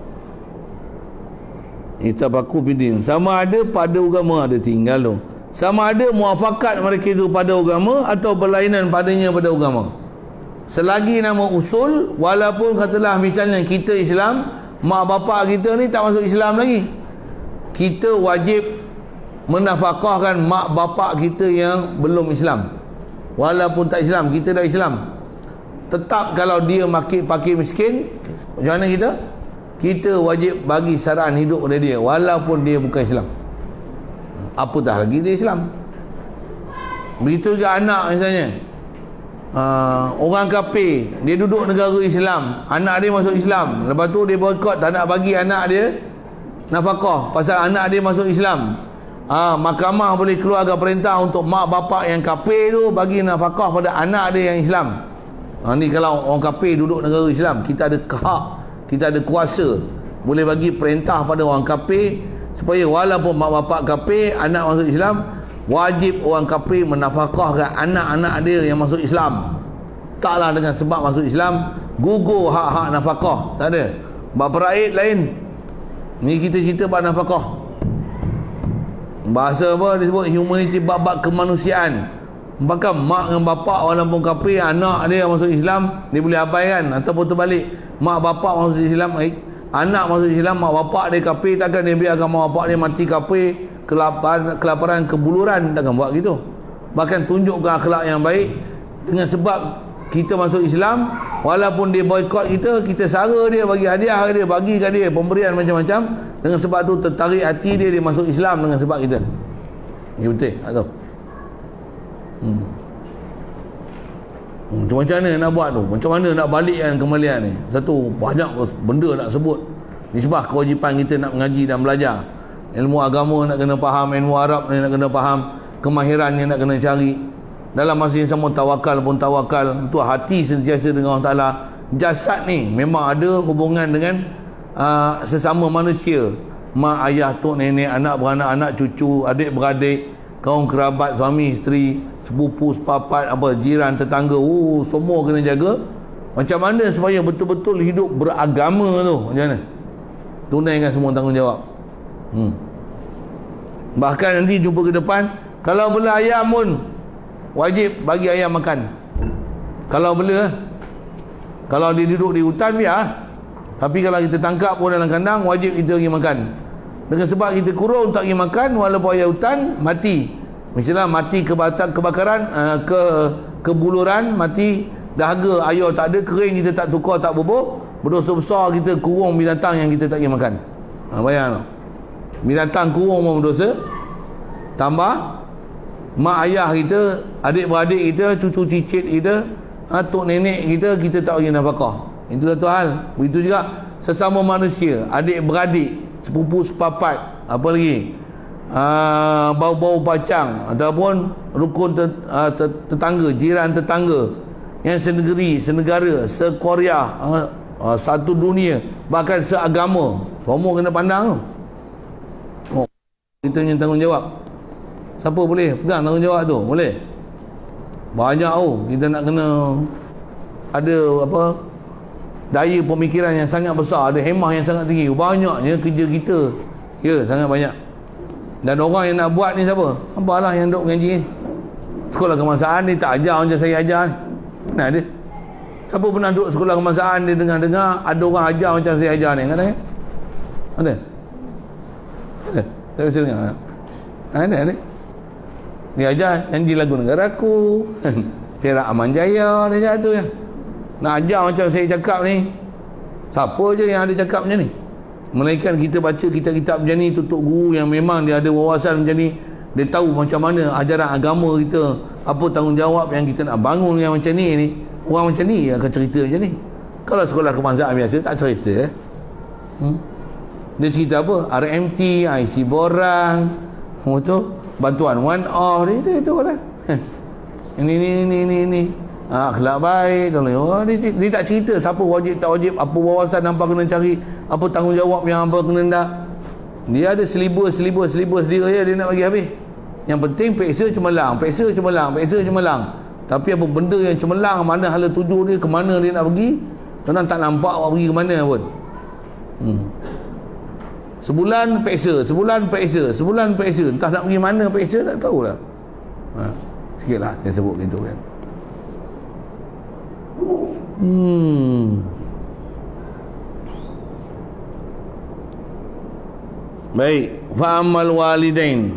itabaku bidin. Sama ada pada agama, ada tinggal tu. Sama ada muafakat mereka itu pada agama atau berlainan padanya pada agama. Selagi nama usul, walaupun katalah misalnya kita Islam, mak bapak kita ni tak masuk Islam lagi, kita wajib menafkahkan mak bapak kita yang belum Islam. Walaupun tak Islam, kita dah Islam, tetap kalau dia fakir miskin, macam mana kita? Kita wajib bagi saran hidup pada dia walaupun dia bukan Islam. Apatah lagi dia Islam. Begitu juga anak misalnya, orang kafir, dia duduk negara Islam, anak dia masuk Islam, lepas tu dia boikot, tak nak bagi anak dia nafkah pasal anak dia masuk Islam. Mahkamah boleh keluarkan perintah untuk mak bapak yang kafir tu bagi nafkah pada anak dia yang Islam. Ni kalau orang kafir duduk negara Islam, kita ada hak, kita ada kuasa, boleh bagi perintah pada orang kafir supaya walaupun mak bapak kafir, anak masuk Islam, wajib orang kafir menafkahkan anak-anak dia yang masuk Islam. Taklah dengan sebab masuk Islam gugur hak-hak nafkah, tak ada. Bab raid lain. Ni kita cerita bab nafkah. Bahasa apa disebut humanity, bab-bab kemanusiaan. Bahkan mak dengan bapak walaupun kafir, anak dia yang masuk Islam dia boleh abaikan ataupun terbalik. Mak bapak masuk Islam, anak masuk Islam, mak bapak dia kafir, takkan dia biarkan mak bapak dia mati kafir, kelaparan, kebuluran, takkan buat gitu. Bahkan tunjukkan akhlak yang baik. Dengan sebab kita masuk Islam, walaupun dia boikot kita, kita sara dia, bagi hadiah dia, bagi kat dia pemberian macam-macam. Dengan sebab tu tertarik hati dia, dia masuk Islam dengan sebab kita. Ya betul tak tahu. Macam mana nak buat tu, macam mana nak balikkan kembalian ni. Satu, banyak benda nak sebut. Nisbah kewajipan kita nak mengaji dan belajar ilmu agama, nak kena faham ilmu Arab ni, nak kena faham kemahiran yang nak kena cari. Dalam masa yang sama tawakal pun tawakal, itu hati sentiasa dengan Allah Ta'ala. Jasad ni memang ada hubungan dengan sesama manusia, mak, ayah, tok, nenek, anak beranak, anak cucu, adik beradik, kaum kerabat, suami isteri, sepupu sepapat, apa, jiran, tetangga, semua kena jaga. Macam mana supaya betul-betul hidup beragama tu, macam mana tunaikan semua tanggungjawab. Bahkan nanti jumpa ke depan, kalau bela ayam pun wajib bagi ayam makan. Kalau bela, kalau dia duduk di hutan biar, tapi kalau kita tangkap pun dalam kandang, wajib kita bagi makan. Dengan sebab kita kurung tak bagi makan, walaupun ayam hutan mati, misalnya mati kebakaran, kebuluran, mati dahaga, air tak ada, kering, kita tak tukar, tak bubuh, berdosa besar kita kurung binatang yang kita tak bagi makan. Bayang, binatang kurung pun berdosa, tambah mak ayah kita, adik-beradik kita, cucu cicit kita, tok nenek kita, kita tak bagi nafkah. Itu satu hal. Begitu juga sesama manusia, adik-beradik, sepupu sepapat, apa lagi, bau-bau pacang ataupun rukun tetangga, jiran tetangga yang senegeri, senegara, sekorea, satu dunia, bahkan seagama, semua kena pandang tu. Kita punya tanggungjawab. Siapa boleh pegang tanggungjawab tu? Boleh? Banyak kita nak kena ada apa, daya pemikiran yang sangat besar, ada hemah yang sangat tinggi. Banyaknya kerja kita, sangat banyak. Dan orang yang nak buat ni siapa? Apalah yang duk mengaji ni. Sekolah kebangsaan ni tak ajar macam saya ajar ni. Nah dia. Siapa pernah duduk sekolah kebangsaan dia dengar-dengar ada orang ajar macam saya ajar ni? Ada? Ada? Ada? Saya bisa dengar. Ada? Dia ajar janji lagu negaraku. Perak Aman Jaya dia ajar tu ya. Nak ajar macam saya cakap ni. Siapa je yang ada cakap macam ni? Melainkan kita baca kitab-kitab macam ni, tutup guru yang memang dia ada wawasan macam ni, dia tahu macam mana ajaran agama kita, apa tanggungjawab yang kita nak bangun yang macam ni. Orang macam ni akan cerita macam ni. Kalau sekolah kebangsaan biasa tak cerita. Dia cerita apa? RMT, IC borang, bantuan one off dia tu lah. Ini akhlak baik. Kalau dia tak cerita siapa wajib tak wajib, apa wawasan hampa kena cari, apa tanggungjawab yang hampa kena nak. Dia ada selibus dia nak bagi habis. Yang penting peksa cemerlang. Tapi apa benda yang cemerlang, mana hala tuju dia, ke mana dia nak pergi, orang tak nampak awak pergi ke mana pun. Sebulan peksa, entah nak pergi mana peksa tak tahulah. Sikitlah saya sebut gitu kan. Baik, fa'amal walidain,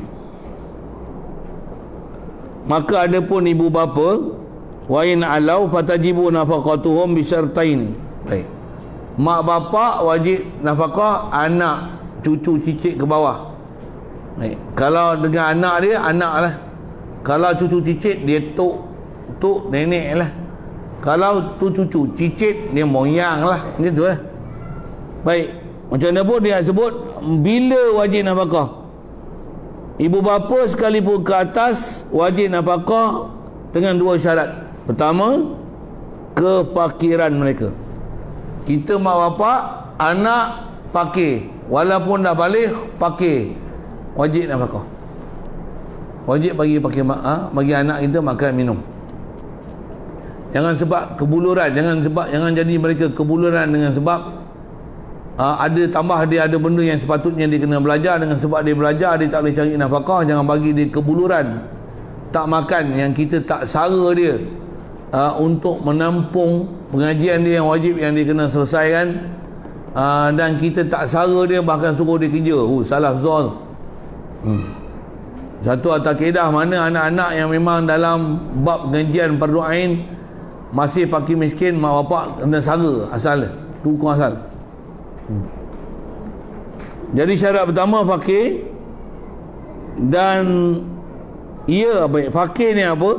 maka adapun ibu bapa, wa in alau fatajibu nafaqatuhum bisyartain. Baik, mak bapak wajib nafkah anak, cucu cicit ke bawah. Baik, kalau dengan anak dia, anak lah. Kalau cucu cicit, dia tok nenek lah. Kalau tu cucu cicit, dia moyang lah. Macam tu lah. Baik, macam mana pun dia sebut bila wajib nafkah. Ibu bapa sekalipun ke atas wajib nafkah dengan dua syarat. Pertama, kefakiran mereka. Kita mak bapak, anak fakir, walaupun dah balik fakir, wajib nafkah. Wajib bagi anak kita makan minum. Jangan sebab kebuluran, jangan jadi mereka kebuluran dengan sebab ada tambah dia ada benda yang sepatutnya dia kena belajar, dengan sebab dia belajar dia tak boleh cari nafkah. Jangan bagi dia kebuluran, tak makan yang kita tak sara dia untuk menampung pengajian dia yang wajib yang dia kena selesaikan, dan kita tak sara dia, bahkan suruh dia kerja. Salah besar tu. Satu atas kaedah, mana anak-anak yang memang dalam bab pengajian fardu ain masih fakir miskin, mak bapak kena sara asal dia, tu hukum asal. Jadi syarat pertama fakir. Dan baik, fakir ni apa?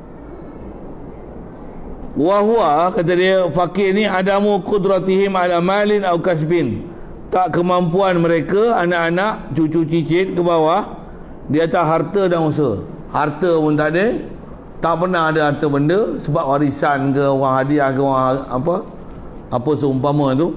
Wahwa, kata dia, fakir ni adamu qudratihim ala malin au kasbin, tak kemampuan mereka, anak-anak, cucu cicit ke bawah, di atas harta dan usaha. Harta pun tak ada, tak pernah ada harta benda, sebab warisan ke, orang hadiah ke, orang apa seumpama tu.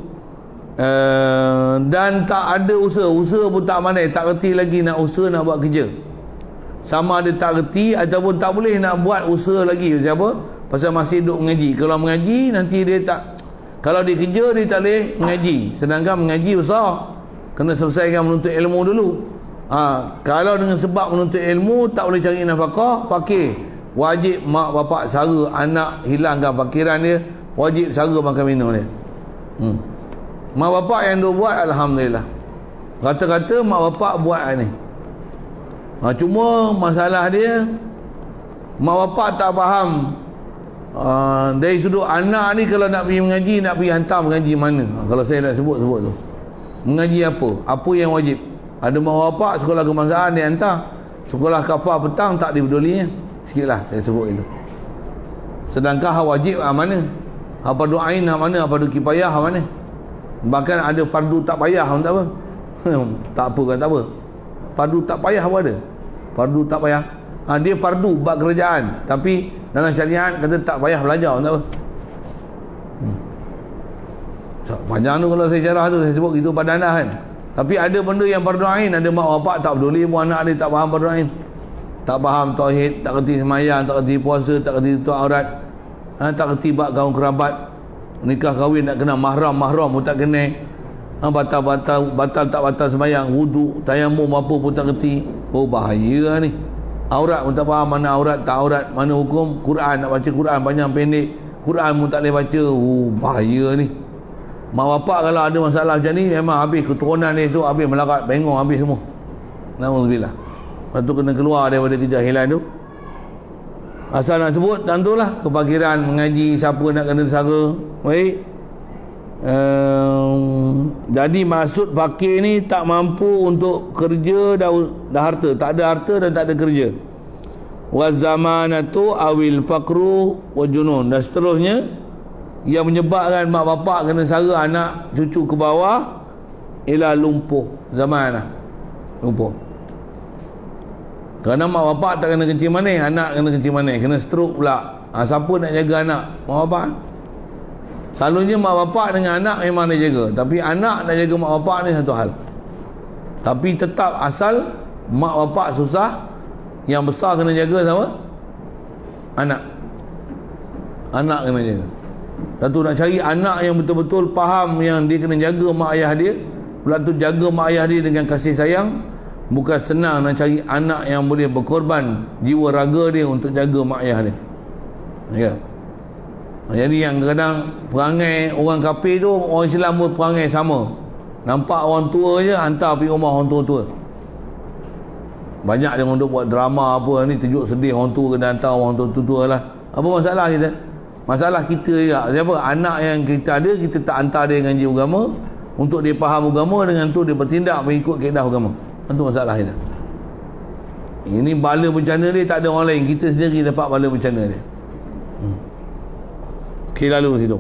Dan tak ada usaha pun tak pandai, tak reti lagi nak usaha, nak buat kerja. Sama ada tak reti ataupun tak boleh nak buat usaha lagi. Siapa? Pasal masih duduk mengaji. Kalau mengaji nanti dia tak, kalau dia kerja dia tak boleh mengaji. Sedangkan mengaji besar, kena selesaikan menuntut ilmu dulu. Kalau dengan sebab menuntut ilmu tak boleh cari nafkah, fakir, wajib mak bapak sara anak, hilangkan fakiran dia, wajib sara makan minum dia. Mak bapak yang dia buat, alhamdulillah. Kata-kata mak bapak buat ni. Cuma masalah dia, mak bapak tak faham dari sudut anak ni, kalau nak pergi mengaji, nak pergi hantar mengaji mana. Kalau saya nak sebut tu, mengaji apa yang wajib. Ada mak bapak sekolah kebangsaan dia hantar, sekolah kafah petang tak dipedulinya. Sikitlah saya sebut itu. Sedangkan hak wajib mana? Hak fardu ain mana? Hak fardu kifayah mana? Bahkan ada fardu tak payah pun tak apa. Tak apa kan tak apa. Fardu tak payah apa ada? Fardu tak payah. Dia fardu bab kerajaan, tapi dalam syariat kata tak payah belajar pun tak apa. Panjang tu kalau saya jarah tu, saya sebut itu padanan kan. Tapi ada benda yang fardu ain, ada mak bapak tak peduli pun anak dia tak faham fardu ain. Tak faham tauhid, tak kerti sembahyang, tak kerti puasa, tak kerti tutup aurat, tak kerti bab kaum kerabat, nikah kahwin nak kena mahram pun tak kena, batal tak batal sembahyang, wudu, tayamum apa pun tak kerti. Oh bahaya ni. Aurat pun tak faham, mana aurat tak aurat, mana hukum Quran, nak baca Quran panjang pendek, Quran pun tak boleh baca. Oh bahaya ni. Mak bapak kalau ada masalah macam ni, memang habis keturunan dia tu, habis melarat, bengong habis semua. Nauzubillah. Lepas tu kena keluar daripada kejahilan tu. Asal nak sebut, tentulah kepakiran mengaji, siapa nak kena sara. Baik. Jadi maksud fakir ni tak mampu untuk kerja dah harta, tak ada harta dan tak ada kerja. Wa zamanatu awil faqru wa junun, dan seterusnya yang menyebabkan mak bapak kena sara anak cucu ke bawah ialah lumpuh zaman lah. Lumpuh. Kerana mak bapak tak kena kencing manis, anak kena kencing manis, kena stroke pula. Siapa nak jaga anak? Mak bapak. Selalunya mak bapak dengan anak memang dia jaga, tapi anak nak jaga mak bapak ni satu hal. Tapi tetap asal mak bapak susah, yang besar kena jaga siapa? Anak. Anak kena jaga. Satu nak cari anak yang betul-betul faham yang dia kena jaga mak ayah dia, pula tu jaga mak ayah dia dengan kasih sayang. Bukan senang nak cari anak yang boleh berkorban jiwa raga dia untuk jaga mak ayah dia. Ya. Jadi yang kadang perangai orang kafir tu, orang Islam pun perangai sama. Nampak orang tua je hantar pergi rumah orang tua-tua. Banyak dia orang duk buat drama apa ni, terjuk sedih orang tua kena hantar orang tua-tua lah. Apa masalah kita? Masalah kita juga. Siapa? Anak yang kita ada, kita tak hantar dia ngaji agama untuk dia faham agama, dengan tu dia bertindak mengikut kaedah agama. Itu masalah kita. Ini bala bencana dia tak ada orang lain, kita sendiri dapat bala bencana dia. Okay, lalu situ.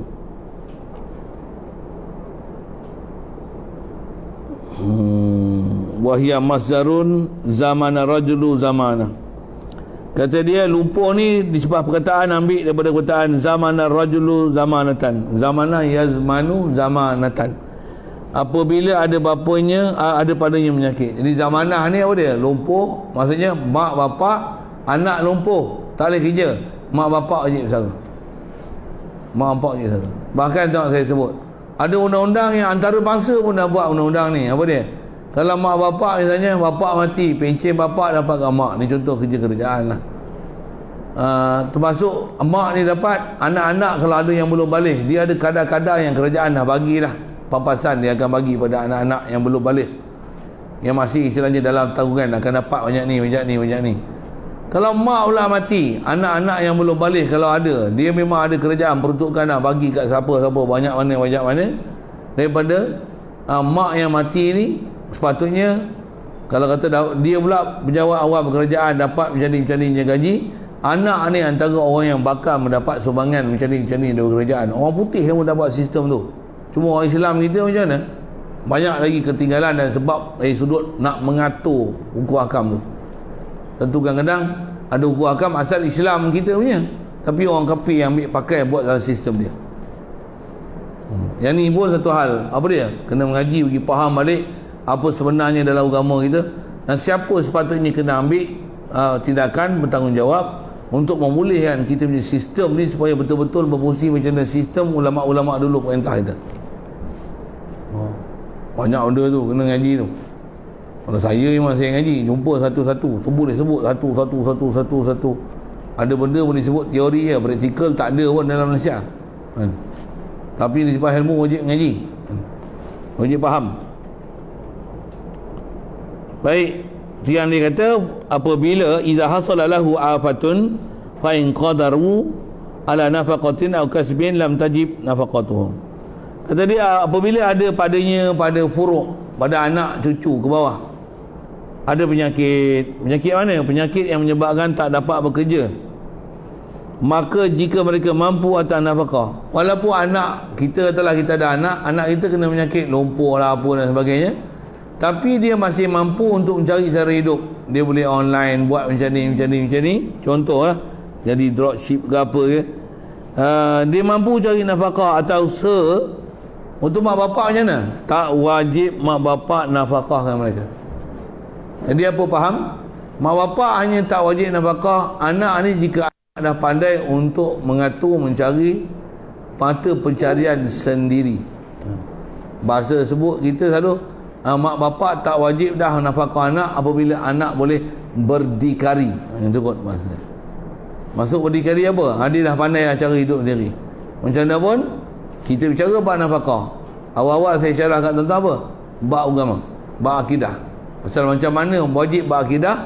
Wahia masdarun zamana rajulu zamana. Kata dia lumpuh ni disebab perkataan ambil daripada perkataan zamana rajulu zamanatan. Zamana yazmanu zamanatan. Apabila ada bapanya, ada padanya penyakit. Jadi zamanah ni apa dia? Lumpuh, maksudnya mak bapak, anak lumpuh, tak boleh kerja, mak bapak je bersara. Mak bapak je bersara. Bahkan tengok saya sebut, ada undang-undang yang antara bangsa pun dah buat undang-undang ni. Apa dia? Kalau mak bapak misalnya, bapak mati, pencen bapak dapat kat mak. Ni contoh kerja kerjaan lah. Termasuk mak ni dapat, anak-anak kalau ada yang belum balik, dia ada kadar-kadar yang kerajaan dah bagilah. Pampasan dia akan bagi pada anak-anak yang belum balik, yang masih istilahnya dalam tanggungan, akan dapat banyak ni. Kalau mak pula mati, anak-anak yang belum balik kalau ada, dia memang ada kerajaan peruntukan dah bagi kat siapa-siapa, banyak mana daripada mak yang mati ni. Sepatutnya kalau kata dia pula pejabat awam kerajaan dapat macam ni gaji, anak ni antara orang yang bakal mendapat sumbangan macam ni dari kerajaan. Orang putih yang dapat sistem tu. Cuma orang Islam kita macam mana? Banyak lagi ketinggalan, dan sebab dari sudut nak mengatur hukum hakam tu. Tentu kadang-kadang ada hukum hakam asal Islam kita punya, tapi orang kafir yang ambil pakai buat dalam sistem dia. Yang ni pun satu hal. Apa dia? Kena mengaji bagi faham balik apa sebenarnya dalam agama kita, dan siapa sepatutnya kena ambil tindakan bertanggungjawab untuk memulihkan kita punya sistem ni supaya betul-betul berfungsi macam mana sistem ulama'-ulama' dulu perintah kita. Banyak benda tu kena ngaji tu. Kalau saya memang saya ngaji, jumpa satu-satu, boleh sebut satu. Ada benda boleh sebut teori je, praktikal tak ada pun dalam Malaysia. Tapi di sebab ilmu wajib ngaji, wajib faham. Baik, yang dia kata apabila idza hasala lahu afatun fa in qadaru ala nafaqatin aw kasbin lam tajib nafaqatuhum. Kata dia apabila ada padanya, pada furuk, pada anak cucu ke bawah, ada penyakit mana? Penyakit yang menyebabkan tak dapat bekerja, maka jika mereka mampu atas nafkah, walaupun anak kita katalah kita ada anak kita kena penyakit lumpuh lah apa dan sebagainya, tapi dia masih mampu untuk mencari cara hidup. Dia boleh online buat macam ni, contohlah jadi dropship ke apa ke. Dia mampu cari nafkah atau usaha Untuk mak bapak macam mana? Tak wajib mak bapak nafkahkan mereka. Jadi apa faham? Mak bapak hanya tak wajib nafkah anak ni jika anak dah pandai untuk mengatur, mencari mata pencarian sendiri. Bahasa sebut kita selalu mak bapak tak wajib dah nafkah anak apabila anak boleh berdikari. Yang tu kot bahasa. Masuk berdikari apa? Dia dah pandai lah cara hidup sendiri. Macam mana pun kita bicara bab nafkah. Awal-awal saya syarah kat tuan-tuan apa? Bab agama, bab akidah. Pasal macam mana wajib bab akidah?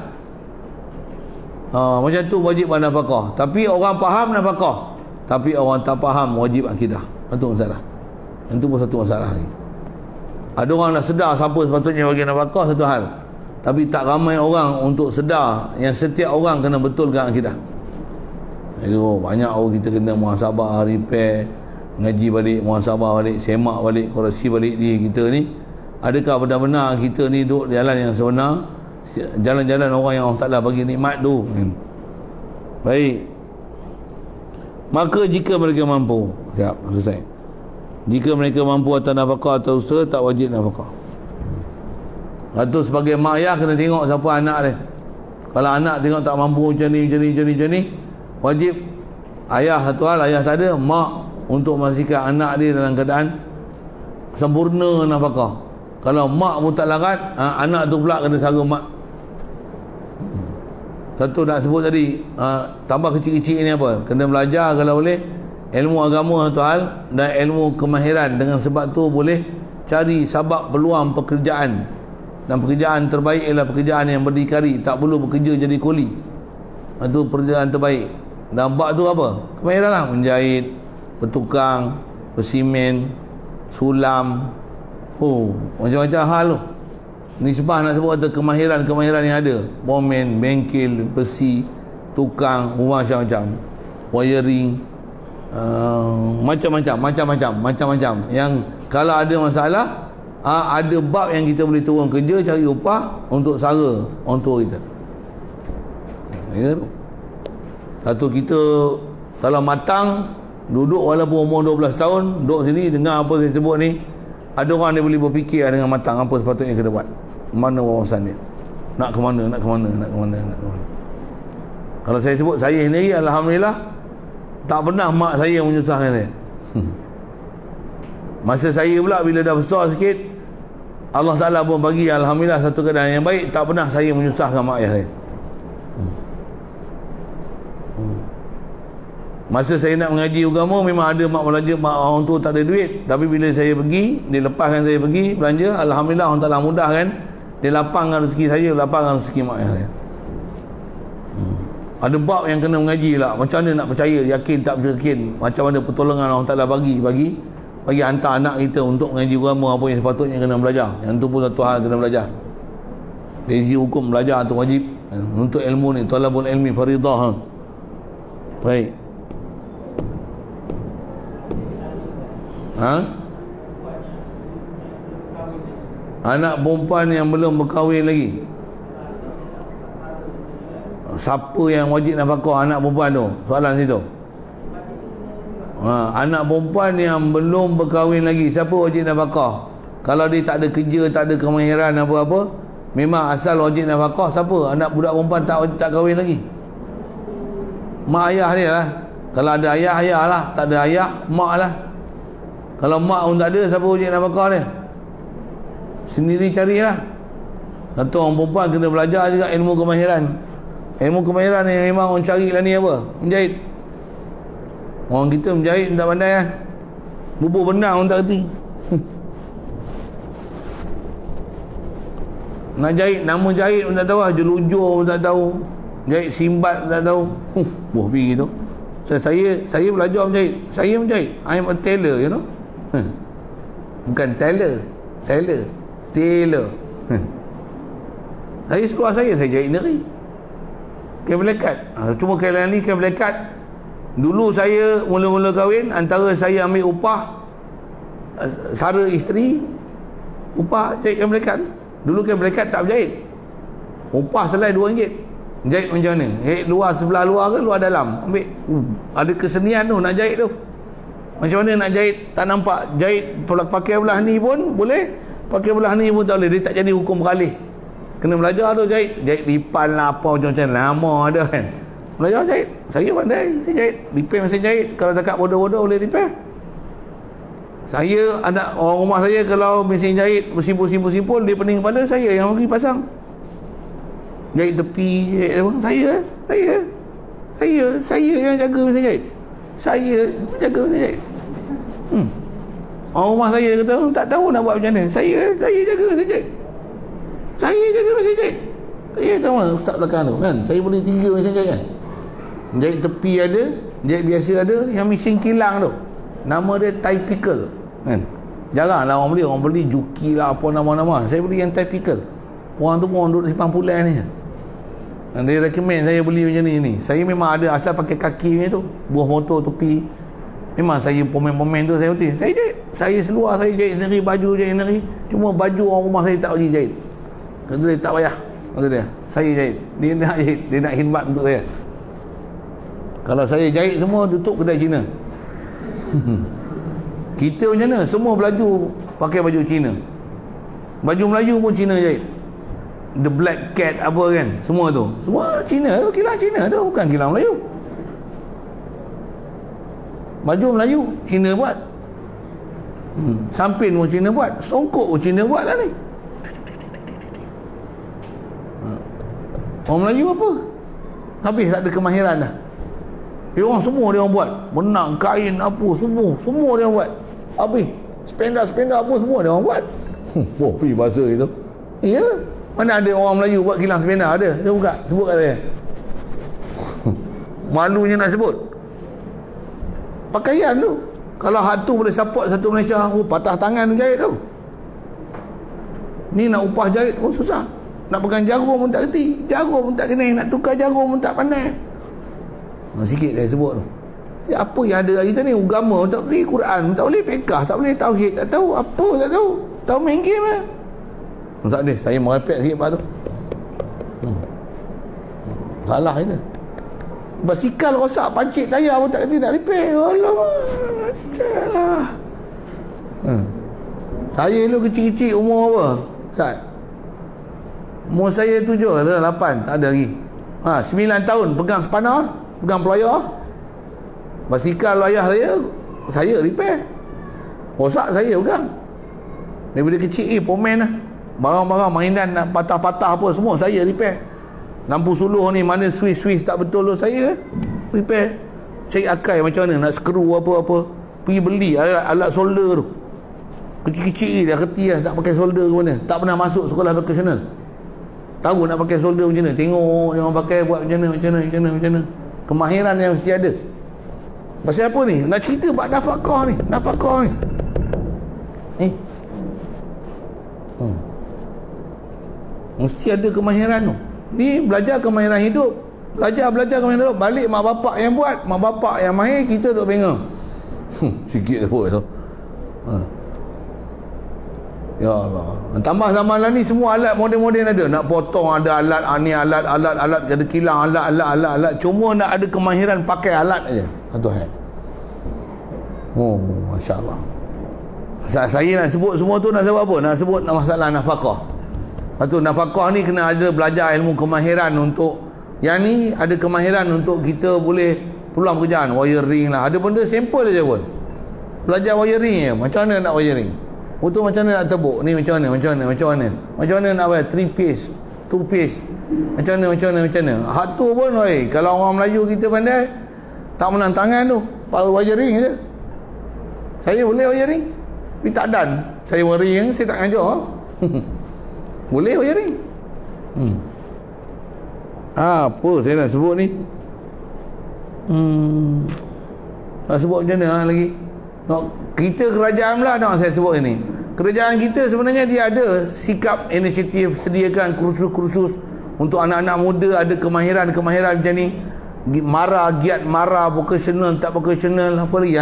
Macam tu wajib bab nafkah. Tapi orang faham nafkah, tapi orang tak faham wajib akidah. Itu masalah. Itu pun satu masalah lagi. Ada orang dah sedar siapa sepatutnya bagi nafkah, satu hal. Tapi tak ramai orang untuk sedar yang setiap orang kena betulkan akidah. Itu banyak orang kita kena muhasabah, repair, ngaji balik, muhasabah balik, semak balik, koreksi balik diri kita ni. Adakah benar-benar kita ni duduk jalan yang sebenar, jalan-jalan orang yang Allah Ta'ala bagi nikmat tu? Baik. Maka jika mereka mampu, siap, selesai. Jika mereka mampu atas nafkah atau usaha, tak wajib nafkah. Atau sebagai mak ayah kena tengok siapa anak dia. Kalau anak tengok tak mampu macam ni, wajib ayah satu hal, ayah tak ada, mak untuk memastikan anak dia dalam keadaan sempurna nafkah. Kalau mak pun tak larat, anak tu pula kena sara mak. Satu nak sebut tadi, tambah kecil-kecil ni apa? Kena belajar kalau boleh ilmu agama satu hal, dan ilmu kemahiran. Dengan sebab tu boleh cari sabab peluang pekerjaan, dan pekerjaan terbaik ialah pekerjaan yang berdikari, tak perlu bekerja jadi kuli. Itu pekerjaan terbaik. Dan bab tu apa? Kemahiran lah, menjahit, bertukang, bersimen, sulam, macam-macam hal tu. Nisbah nak sebut ada kemahiran yang ada. Bomen, bengkel, besi, tukang, macam-macam, wiring, macam-macam. Yang kalau ada masalah, ada bab yang kita boleh turun kerja, cari upah untuk sara orang tua kita. Ya. Satu kita kalau matang, duduk walaupun umur 12 tahun, duduk sini dengar apa saya sebut ni, ada orang dia boleh berfikir dengan matang apa sepatutnya kena buat, mana wawasan dia, nak ke mana. Kalau saya sebut saya sendiri, alhamdulillah tak pernah mak saya menyusahkan saya. Masa saya pula bila dah besar sikit, Allah Ta'ala pun bagi alhamdulillah satu keadaan yang baik, tak pernah saya menyusahkan mak ayah saya. Masa saya nak mengaji agama, memang ada mak belajar, mak orang tu tak ada duit, tapi bila saya pergi, dia lepaskan saya pergi belanja, alhamdulillah Allah Ta'ala mudahkan, dia lapangkan rezeki saya, lapangkan rezeki mak ayah saya. Ada bab yang kena mengaji lah, macam mana nak percaya, yakin tak yakin, macam mana pertolongan Allah Ta'ala bagi hantar anak kita untuk mengaji agama, apa yang sepatutnya kena belajar. Yang tu pun satu hal kena belajar. Dari sisi hukum belajar tu wajib. Untuk ilmu ni, talabul ilmi faridah. Baik. Anak perempuan yang belum berkahwin lagi, siapa yang wajib nafkah anak perempuan tu? Soalan situ. Anak perempuan yang belum berkahwin lagi, siapa wajib nafkah? Kalau dia tak ada kerja, tak ada kemahiran apa-apa, memang asal wajib nafkah siapa? Anak budak perempuan tak kahwin lagi, mak ayah dia lah. Kalau ada ayah, ayah lah. Tak ada ayah, mak lah. Kalau mak pun tak ada, siapa wajib nafkah dia? Sendiri carilah. Satu orang perempuan kena belajar juga ilmu kemahiran. Ilmu kemahiran ni memang orang cari lah ni apa? Menjahit. Orang kita menjahit tak pandai lah. Bubur benang pun tak kerti. Nak jahit, nama jahit pun tak tahu lah. Jelujur pun tak tahu. Jahit simbat pun tak tahu. Buah pergi tu. Saya belajar menjahit. Saya menjahit. I am a tailor, you know. Bukan tailor. Tailor. Saya sekolah saya jahit neri. Kain melekat. Cuma kain ni kain melekat. Dulu saya mula-mula kahwin, antara saya ambil upah sara isteri, upah jahit kain melekat. Dulu kain melekat tak berjahit. Upah selai RM2. Jahit macam mana? Jahit luar, sebelah luar ke luar dalam? Ambil. Ada kesenian tu nak jahit tu. Macam mana nak jahit tak nampak? Jahit pakai belah ni pun boleh, pakai belah ni pun tak boleh. Dia tak jadi hukum beralih. Kena belajar tu jahit. Jahit lipan lah apa macam-macam. Lama ada kan. Belajar jahit. Saya pandai. Saya jahit. Repair mesin jahit. Kalau takat bodoh-bodoh boleh repair. Saya, anak orang rumah saya kalau mesin jahit bersimpul-simpul dia pening kepala, saya yang pergi pasang. Jahit tepi, jahit apa. Saya yang jaga mesin jahit. Saya jaga mesin jahit. Orang rumah saya kata tak tahu nak buat macam mana. Saya jaga mesin jahit. Saya jaga mesin jahit. Saya tahu lah ustaz belakang tu kan. Saya boleh 3 mesin jahit kan. Jahit tepi ada, jahit biasa ada, yang mesin kilang tu nama dia typical kan. Jarang lah orang beli Juki lah apa nama-nama. Saya beli yang typical. Orang tu pun duduk simpan pulang ni. Dan dia recommend saya beli macam ni. Saya memang ada asal pakai kaki ni tu, buah motor tepi. Memang saya pomen-pomen tu saya betul. Saya jahit. Saya seluar saya jahit sendiri, baju jahit sendiri. Cuma baju orang rumah saya tak boleh jahit. Kata dia tak payah. Kata dia, saya jahit. Dia nak jahit, dia nak khidmat untuk saya. Kalau saya jahit semua tutup kedai Cina. Kita macam mana? Semua belaju pakai baju Cina. Baju Melayu pun Cina jahit. The Black Cat apa kan, semua tu semua Cina tu, kilang Cina tu, bukan kilang Melayu. Baju Melayu Cina buat, sampin pun Cina buat, songkok pun Cina buat lah ni. Orang Melayu apa? Habis tak ada kemahiran dah. Dia orang semua dia orang buat, benang, kain apa semua dia orang buat. Habis spender apa semua dia orang buat. Wah, pergi bahasa itu. Ya, mana ada orang Melayu buat kilang spender? Ada, dia buka, sebut kat saya. Malunya nak sebut. Pakaian tu, kalau hak tu boleh support satu Malaysia, patah tangan jahit tu. Ni nak upah jahit pun susah. Nak pegang jarum pun tak kerti, jarum pun tak kena, nak tukar jarum pun tak pandai. Sikit saya sebut tu. Ya, apa yang ada hari ni, agama tak boleh, Quran tak boleh, fiqh tak boleh, tauhid tak tahu, apa tak tahu, tahu main game lah. Tak boleh, saya merepek sikit lepas tu. Salah je. Basikal rosak, pancit tayar pun tak kerti nak repair. Alamak, macam saya dulu kecil-kecil, umur apa Ustaz? Umur saya 7 atau 8, tak ada lagi. 9 tahun pegang spana, pegang pelayar. Basikal ayah saya repair. Rosak saya pegang. Daripada kecil pomen lah. Barang-barang mainan nak patah-patah apa semua saya repair. Lampu suluh ni mana switch tak betul tu saya repair. Cari akai macam mana nak skru apa-apa. Pergi beli alat solder tu. Kecil-kecil dah kerti lah, tak pakai solder ke mana. Tak pernah masuk sekolah vocational. Tahu nak pakai solder macam mana. Tengok dia orang pakai buat macam mana. Kemahiran yang mesti ada. Pasal apa ni? Nak cerita bab nafkah ni. Mesti ada kemahiran tu. Ni belajar kemahiran hidup. Belajar kemahiran hidup. Balik mak bapak yang buat, mak bapak yang mahir, kita duk bengong. Sikit tu. Ya Allah. Tambah zaman lah ni semua alat moden-moden ada. Nak potong ada alat, ni alat, ada kilang alat. Cuma nak ada kemahiran pakai alat aja. Tuhan. Oh, masya-Allah. Saya nak sebut semua tu nak sebut apa? Nak sebut masalah nafkah. Lepas tu nafkah ni kena ada belajar ilmu kemahiran untuk yang ni, ada kemahiran untuk kita boleh peluang pekerjaan, wiring lah. Ada benda simple aja pun. Belajar wiring je. Macam mana nak wiring? Betul macam mana nak tebuk? Ni macam mana nak buat 3 piece, 2 piece. Macam mana? Hak tu pun kalau orang Melayu kita pandai, tak menang tangan tu. Baru wiring je. Saya boleh wiring. Tapi tak dan. Saya wiring, saya tak ngajar. Boleh wiring. Apa saya nak sebut ni? Nak sebut macam mana lagi? Kita kerajaan pula nak saya sebut ini. Kerajaan kita sebenarnya dia ada sikap inisiatif sediakan kursus-kursus untuk anak-anak muda, ada kemahiran macam ni. Giat mara, vocational, tak vocational, apa lagi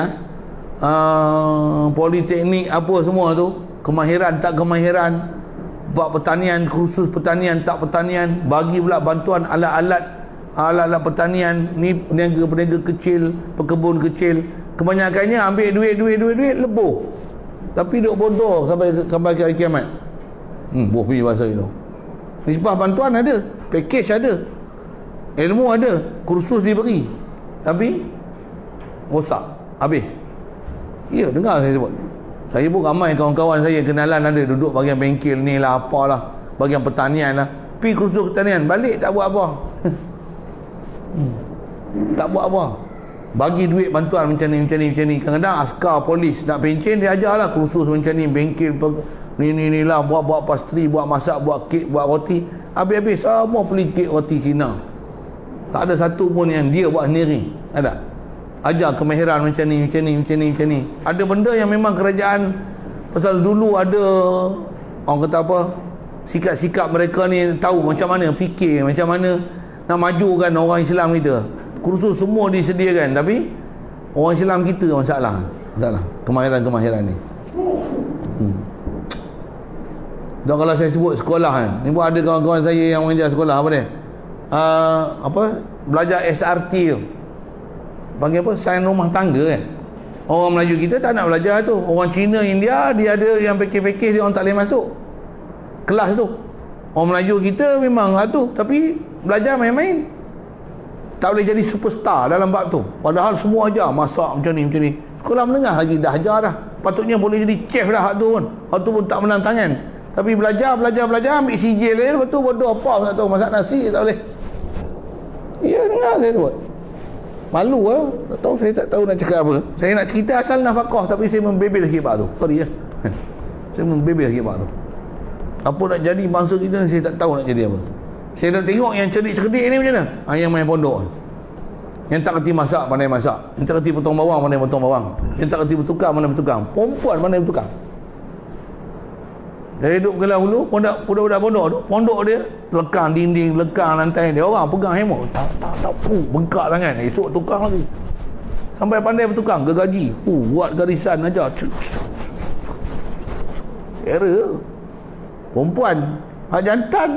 politeknik apa semua tu, kemahiran tak kemahiran, buat pertanian, kursus pertanian tak pertanian, bagi pula bantuan alat-alat pertanian ni, peniaga kecil, pekebun kecil, kebanyakannya ambil duit lebur, tapi duk bodoh sampai hari kiamat. Boh punya bahasa itu. Nisbah bantuan ada, package ada, ilmu ada, kursus diberi, tapi rosak, habis. Ya, dengar saya sebut. Saya pun ramai kawan-kawan saya kenalan ada duduk bahagian bengkel ni lah, apalah, bahagian pertanian lah, pergi kursus pertanian, balik tak buat apa. Tak buat apa, bagi duit bantuan macam ni. Kadang-kadang askar polis nak pencen, dia ajarlah kursus macam ni, bengkel ni lah, buat pastry, buat masak, buat kek, buat roti. Habis-habis semua beli kek roti Cina, tak ada satu pun yang dia buat sendiri. Ada ajar kemahiran macam ni. Ada benda yang memang kerajaan, pasal dulu ada orang kata apa, sikap-sikap mereka ni tahu macam mana fikir, macam mana nak majukan orang Islam kita. Kursus semua disediakan, tapi orang Islam kita masalah kemahiran ni. Dan kalau saya sebut sekolah kan, ni pun ada kawan-kawan saya yang mengajar sekolah apa dia, belajar SRT tu, panggil apa, sains rumah tangga kan. Orang Melayu kita tak nak belajar tu. Orang Cina, India, dia ada yang pakej-pakej, dia orang tak boleh masuk kelas tu. Orang Melayu kita memang lah tu, tapi belajar main-main, tak boleh jadi superstar dalam bab tu. Padahal semua ajar masak macam ni. Sekolah menengah lagi dah ajar dah, patutnya boleh jadi chef dah hak tu pun. Hak tu pun tak menang tangan, tapi belajar ambil sijil dia, lepas tu bodoh apa tak tahu, masak nasi tak boleh. Ya, dengar saya tu buat malu lah. Tak tahu, saya tak tahu nak cakap apa. Saya nak cerita asal nafkah, tapi saya membebel sikit bab tu. Sorry ya. Saya membebel sikit bab tu. Apa nak jadi bangsa kita, saya tak tahu nak jadi apa. Saya nak tengok yang cerdik-cerdik ni macam mana. Yang main pondok, yang tak kerti masak pandai masak, yang tak kerti potong bawang pandai potong bawang, yang tak kerti bertukang pandai bertukang, perempuan pandai bertukang. Dia hidup kelas hulu, budak-budak pondok dia lekang dinding, lekang lantai, dia orang pegang hemok, tak bengkak tangan, esok tukang lagi, sampai pandai bertukang, gergaji, buat garisan aja. Kira perempuan hak jantan,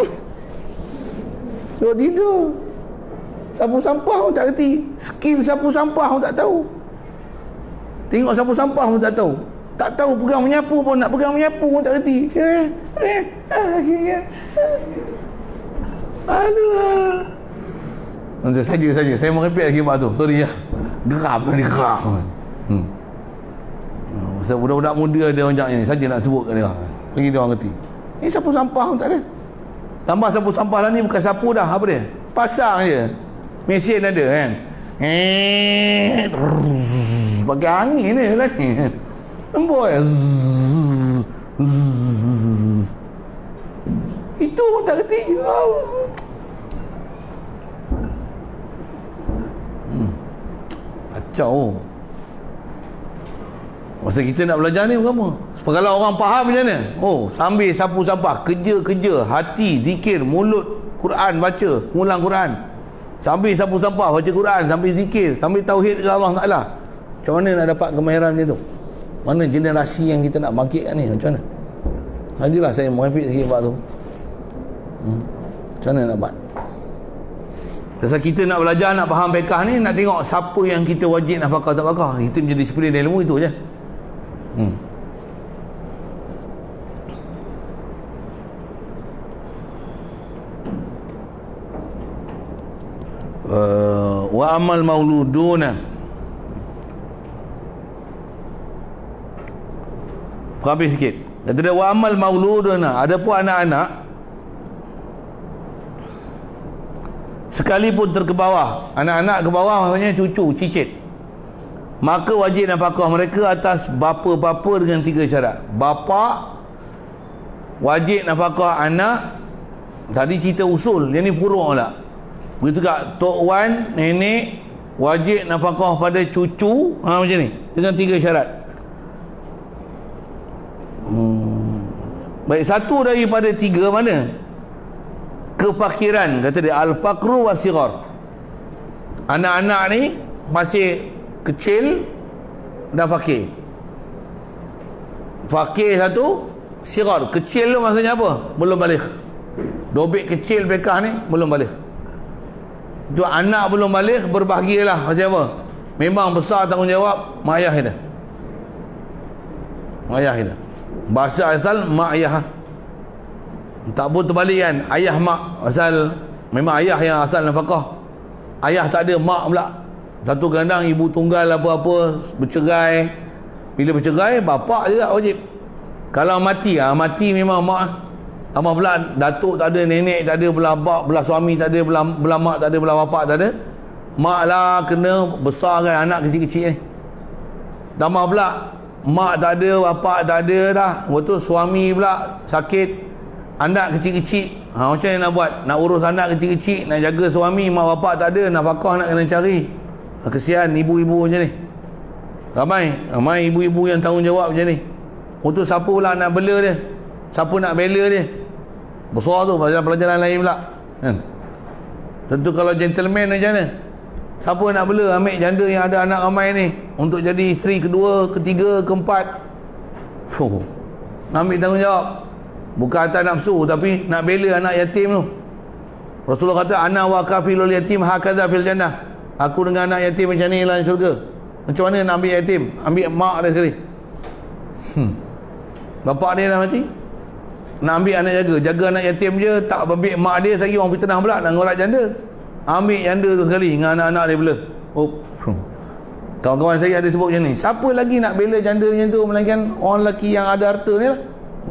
tidur sapu sampah pun tak kerti, skill sapu sampah pun tak tahu, tengok sapu sampah pun tak tahu pegang menyapu pun, nak pegang menyapu pun tak kerti. Aduh. Nanti saja saya merepek lagi bab tu, sorry ya. Geram. Pasal budak-budak muda ada macam ni, saja nak sebut kat dia, bagi dia orang kerti. Ni sapu sampah pun tak ada. Tambah sapu sampah lah ni bukan sapu dah, apa dia, pasang je, mesin ada kan, pakai angin ni lah ni, lembut itu pun tak kerti. Kacau. Masa kita nak belajar ni apa? Kalau orang faham macam mana? Sambil sapu sampah, kerja, hati, zikir, mulut, Quran baca, ngulang Quran. Sambil sapu sampah, baca Quran, sambil zikir, sambil tauhid kepada Allah Ta'ala. Macam mana nak dapat kemahiran macam tu? Mana generasi yang kita nak bangkitkan ni? Macam mana? Hadirlah saya merepek sikit bab tu. Macam mana nak buat? Pasal kita nak belajar, nak faham fiqh ni, nak tengok siapa yang kita wajib nak pakar tak pakar. Kita menjadi disiplin ilmu itu je. Wa amal mauluduna, habis sikit. Kata dia wa amal mauluduna, ada pun anak-anak sekalipun terkebawah, anak-anak ke bawah maksudnya cucu, cicit, maka wajib nafkah mereka atas bapa-bapa dengan 3 syarat. Bapa wajib nafkah anak, tadi cerita usul, yang ni furu' lah. Begitu juga tok wan, nenek wajib nafkah pada cucu, macam ni, dengan 3 syarat. Baik, satu daripada 3 mana? Kefakiran, kata dia, al-faqru wa sigar. Anak-anak ni masih kecil dan fakir. Fakir satu, sigar, kecil tu maksudnya apa? Belum balik. Dobek kecil bekah ni belum balik. Tu anak belum balik, berbahagialah macam apa? memang besar tanggungjawab mak ayah kita. Mak ayah kita. Bahasa asal mak ayah. Tak pun terbalik kan, ayah mak asal memang ayah yang asal nafkah. Ayah tak ada, mak pula. Satu kadang ibu tunggal apa-apa bercerai. Bila bercerai, bapak juga wajib. Kalau mati, mati memang mak. Amat pula datuk tak ada, nenek tak ada, belah bap, belah suami tak ada, belah mak tak ada, belah bapak tak ada. Mak lah kena besarkan anak kecil-kecil ni. Tambah pula mak tak ada, bapak tak ada dah. Betul, suami pula sakit, anak kecil-kecil. Macam mana nak buat? Nak urus anak kecil-kecil, nak jaga suami, mak bapak tak ada, nafkah nak kena cari. Kesian ibu-ibu macam ni. Ramai ibu-ibu yang tanggungjawab macam ni. Untuk siapa pula nak bela dia? Siapa nak bela dia? Besar tu pelajaran lain pula kan? Tentu kalau gentleman macam mana? Siapa nak bela ambil janda yang ada anak ramai ni untuk jadi isteri kedua, ketiga, keempat? Nak ambil tanggungjawab. Bukan atas nafsu, tapi nak bela anak yatim tu. Rasulullah kata, ana wa kafilul yatim hakadha fil jannah. Aku dengan anak yatim macam ni lah di syurga. Macam mana nak ambil yatim? Ambil mak dia sekali. Bapak dia dah mati, nak ambil anak jaga anak yatim je, tak ambil mak dia lagi, orang fitnah pula nak ngorak janda. Ambil janda tu sekali dengan anak-anak dia pula. Kawan-kawan saya ada sebut macam ni. Siapa lagi nak bela janda macam tu melainkan orang lelaki yang ada harta ni lah.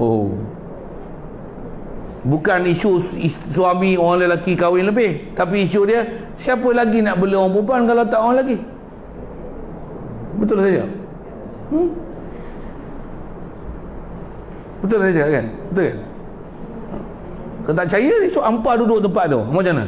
Bukan isu suami orang lelaki kahwin lebih, tapi isu dia siapa lagi nak bela orang perempuan kalau tak orang lelaki. Betul saja. Betul saja kan? Betul kan? Kalau tak percaya, esok hampa duduk tempat tu. Macam mana?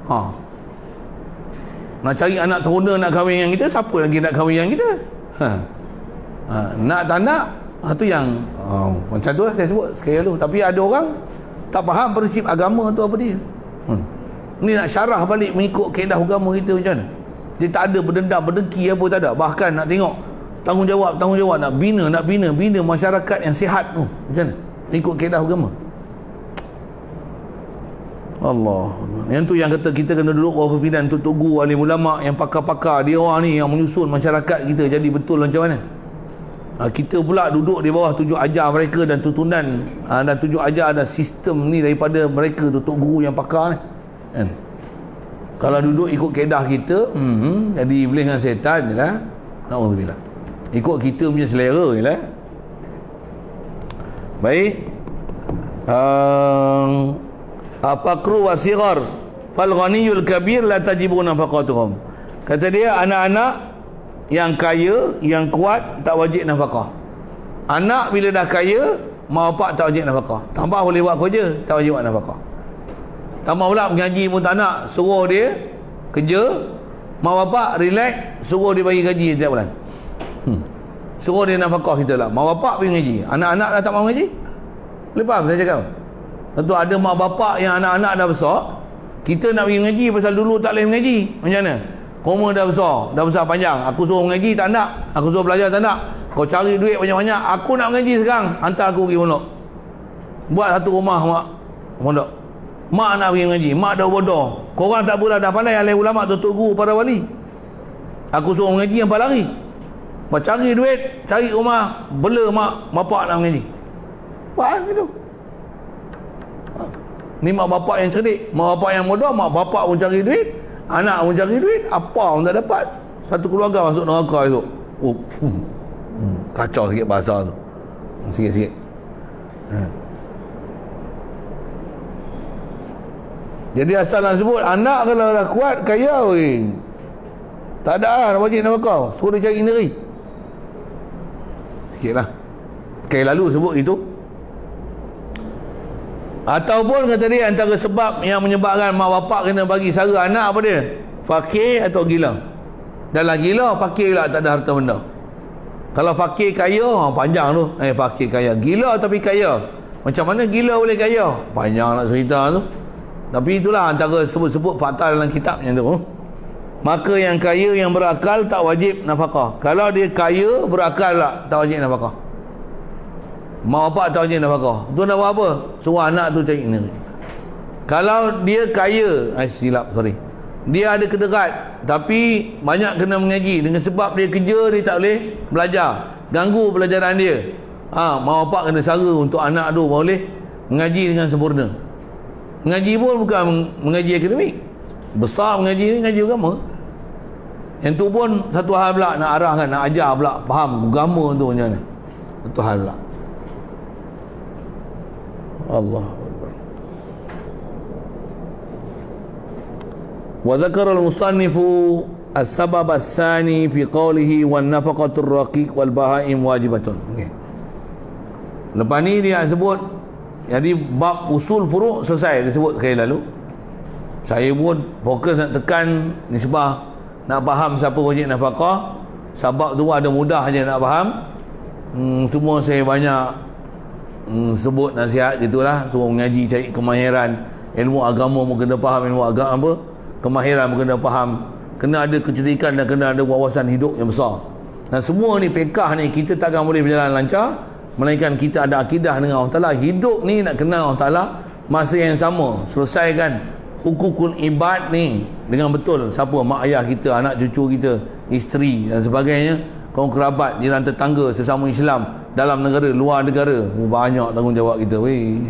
Nak cari anak teruna nak kahwin dengan kita, siapa lagi nak kahwin dengan kita? Nak tak nak? Tu yang macam tu lah saya sebut sekali dulu. Tapi ada orang tak faham prinsip agama tu apa dia. Ni nak syarah balik mengikut kaedah agama kita macam mana? Dia tak ada berdendam, berdengki apa tak ada. Bahkan nak tengok tanggungjawab nak bina masyarakat yang sihat tu macam mana ikut kaedah agama. Allah, yang tu yang kata kita kena duduk bawah pimpinan Tok Guru, alim ulama yang pakar-pakar, dia orang ni yang menyusun masyarakat kita jadi betul macam mana. Kita pula duduk di bawah tujuh ajar mereka dan tuntunan dan tujuh ajar dan sistem ni daripada mereka tu, Tok Guru yang pakar ni kan? Kalau duduk ikut kaedah kita, jadi iblis dengan setan je lah. Na'udzubillah. Ikut kita punya selera je lah. Baik. Apakru wasigar fal ghaniyul kabir la tajibu nafaqatuhum. Kata dia, anak-anak yang kaya, yang kuat tak wajib nafkah. Anak bila dah kaya, mak bapak tak wajib nafkah. Tambah boleh buat kerja, tak wajib buat nafkah. Tambah pula mengaji pun tak nak, suruh dia kerja, mak bapak relax, suruh dia bagi gaji setiap bulan. Suruh dia nafkah kita lah. Mak bapak pergi ngaji, anak-anak dah tak mahu ngaji. Boleh faham saya cakap? Tentu ada mak bapak yang anak-anak dah besar, kita nak pergi ngaji pasal dulu tak boleh mengaji. Macam mana? Koma dah besar panjang. Aku suruh mengaji tak nak, aku suruh belajar tak nak. Kau cari duit banyak-banyak, aku nak mengaji sekarang, hantar aku pergi pondok. Buat satu rumah mak pondok. Mak nak pergi mengaji, mak dah bodoh. Korang tak boleh dah pandai alim ulama, Tok Guru, para wali. Aku suruh mengaji, hampa lari. Cari duit, cari rumah, bela mak bapak nak mengaji. Buat gitu. Ni mak bapak yang cerdik, mak bapak yang bodoh, mak bapak pun cari duit, anak pun cari duit, apa pun tak dapat. Satu keluarga masuk neraka esok. Kacau sikit bahasa tu. Sikit-sikit. Jadi asal nak sebut anak kalau dah kuat, kaya tak ada lah wajib nafkah, suruh dia cari negeri. Sikitlah. Kali lalu sebut itu. Ataupun kata dia antara sebab yang menyebabkan mak bapak kena bagi sara anak apa dia? Fakir atau gila. Dalam gila, fakir pula tak ada harta benda. Kalau fakir kaya, panjang tu. Fakir kaya. Gila tapi kaya. Macam mana gila boleh kaya? Panjang nak cerita tu. Tapi itulah antara sebut-sebut fakta dalam kitab yang tu. Maka yang kaya yang berakal tak wajib nafkah. Kalau dia kaya berakal tak wajib nafkah. Mak bapak tak wajib nafkah. Tu nak buat apa? Suruh anak tu cari negeri. Kalau dia kaya, silap sorry. dia ada kederat tapi banyak kena mengaji, dengan sebab dia kerja dia tak boleh belajar, ganggu pelajaran dia. Mak bapak kena sara untuk anak tu boleh mengaji dengan sempurna. Mengaji pun bukan mengaji akademik, besar mengaji ni, mengaji agama. Yang tu pun satu hal pula, nak arahkan, nak ajar pula faham agama tu macam mana, satu hal pula. Allah Akbar. Wa dzakara al-musannifu as-sabab as-sani fi qawlihi wan nafaqatur raqiq wal bahaim wajibatun. Lepas ni dia sebut, jadi bab usul furuk selesai dia sebut sekali lalu. Saya pun fokus nak tekan nisbah, nak faham siapa wajib nafkah. Sebab tu ada mudah je nak faham. Semua saya banyak sebut nasihat gitulah, suruh mengaji, cari kemahiran ilmu agama pun kena faham, ilmu agama apa, kemahiran pun kena faham, kena ada kecerdikan dan kena ada wawasan hidup yang besar. Dan semua ni pekah ni kita takkan boleh berjalan lancar melainkan kita ada akidah dengan Allah Ta'ala. Hidup ni nak kenal Allah Ta'ala, masa yang sama selesaikan hukukul ibad ni dengan betul. Siapa? Mak ayah kita, anak cucu kita, isteri dan sebagainya, kaum kerabat, jiran tetangga, sesama Islam dalam negara, luar negara. Banyak tanggungjawab kita.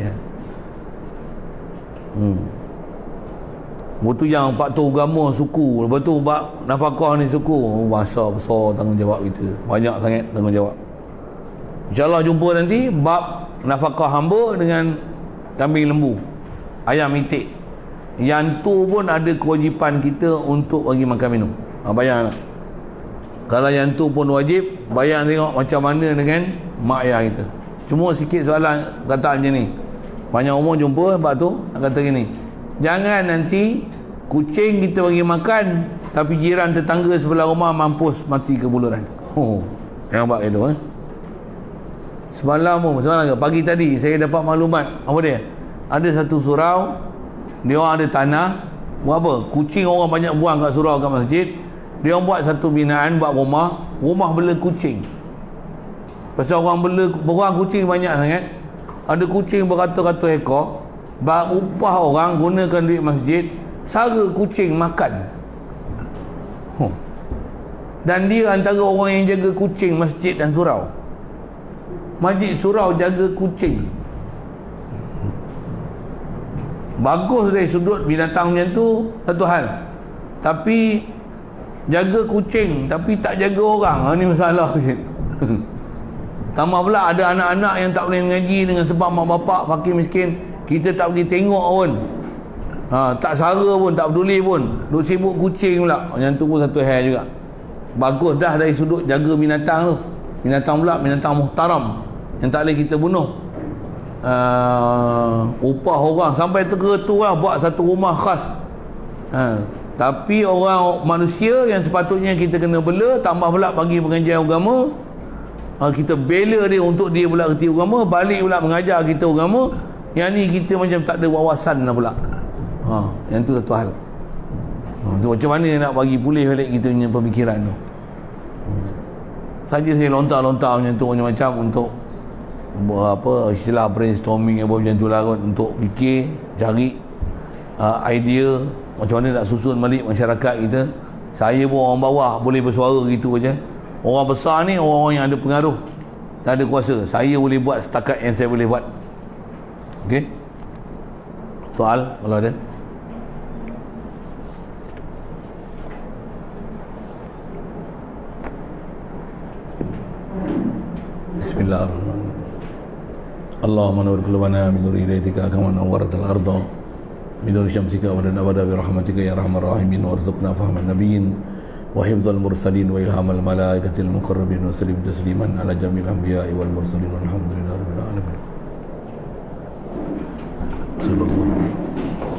Lepas tu yang faktor agama suku, lepas tu nafkah ni suku, besar tanggungjawab kita, banyak sangat tanggungjawab. InsyaAllah jumpa nanti bab nafkah hamba dengan kambing lembu, ayam itik. Yang tu pun ada kewajipan kita untuk bagi makan minum. Bayang tak? Kalau yang tu pun wajib, bayang tengok macam mana dengan mak ayah kita. Cuma sikit soalan kata macam ni, banyak umur jumpa sebab tu nak kata gini, jangan nanti kucing kita bagi makan tapi jiran tetangga sebelah rumah mampus mati kebuluran. Yang buat itu semalam pagi tadi saya dapat maklumat, apa dia, ada satu surau, dia orang ada tanah, buat apa, kucing orang banyak buang kat surau, kat masjid. Dia orang buat satu binaan, buat rumah bela kucing. Pasal orang berang kucing banyak sangat, ada kucing beratus-ratus ekor, upah orang gunakan duit masjid, sara kucing makan. Dan dia antara orang yang jaga kucing masjid dan surau. Masjid surau jaga kucing. Bagus dari sudut binatang macam tu satu hal, tapi jaga kucing tapi tak jaga orang, ni masalah sikit. Tambah pula ada anak-anak yang tak boleh mengaji dengan sebab mak bapak fakir miskin, kita tak pergi tengok pun, tak sara pun, tak peduli pun, duk sibuk kucing pula. Yang tu pun satu hal juga. Bagus dah dari sudut jaga binatang tu. Binatang pula binatang muhtaram yang tak boleh kita bunuh. Upah orang sampai tu lah, buat satu rumah khas. Tapi orang manusia yang sepatutnya kita kena bela, tambah pula bagi pengajian agama, kita bela dia untuk dia pula kerti agama, balik pula mengajar kita agama. Yang ni kita macam tak ada wawasan lah pula. Yang tu satu hal. Tu macam mana nak bagi pulih balik kita punya pemikiran tu. Saja saya lontar-lontar macam tu, macam-macam untuk apa istilah brainstorming apa macam tu lah kot, untuk fikir, cari idea macam mana nak susun balik masyarakat kita. Saya pun orang bawah boleh bersuara gitu aja. Orang besar ni orang-orang yang ada pengaruh dan ada kuasa. Saya boleh buat setakat yang saya boleh buat. Okey, soal kalau ada. Bismillahirrahmanirrahim. Allahumma nur qulubana min nuri hidaytika kama nawwaratal arda min nuri syamsika wa nabada bi rahmatika ya arhamar rahimin warzuqna fahman nabiyyin wa hifdzal mursalin wa ilhamal malaikatil muqarrabin wa sallim tasliman ala jamil anbiya'i wal mursalin walhamdulillahi rabbil alamin. Sallallahu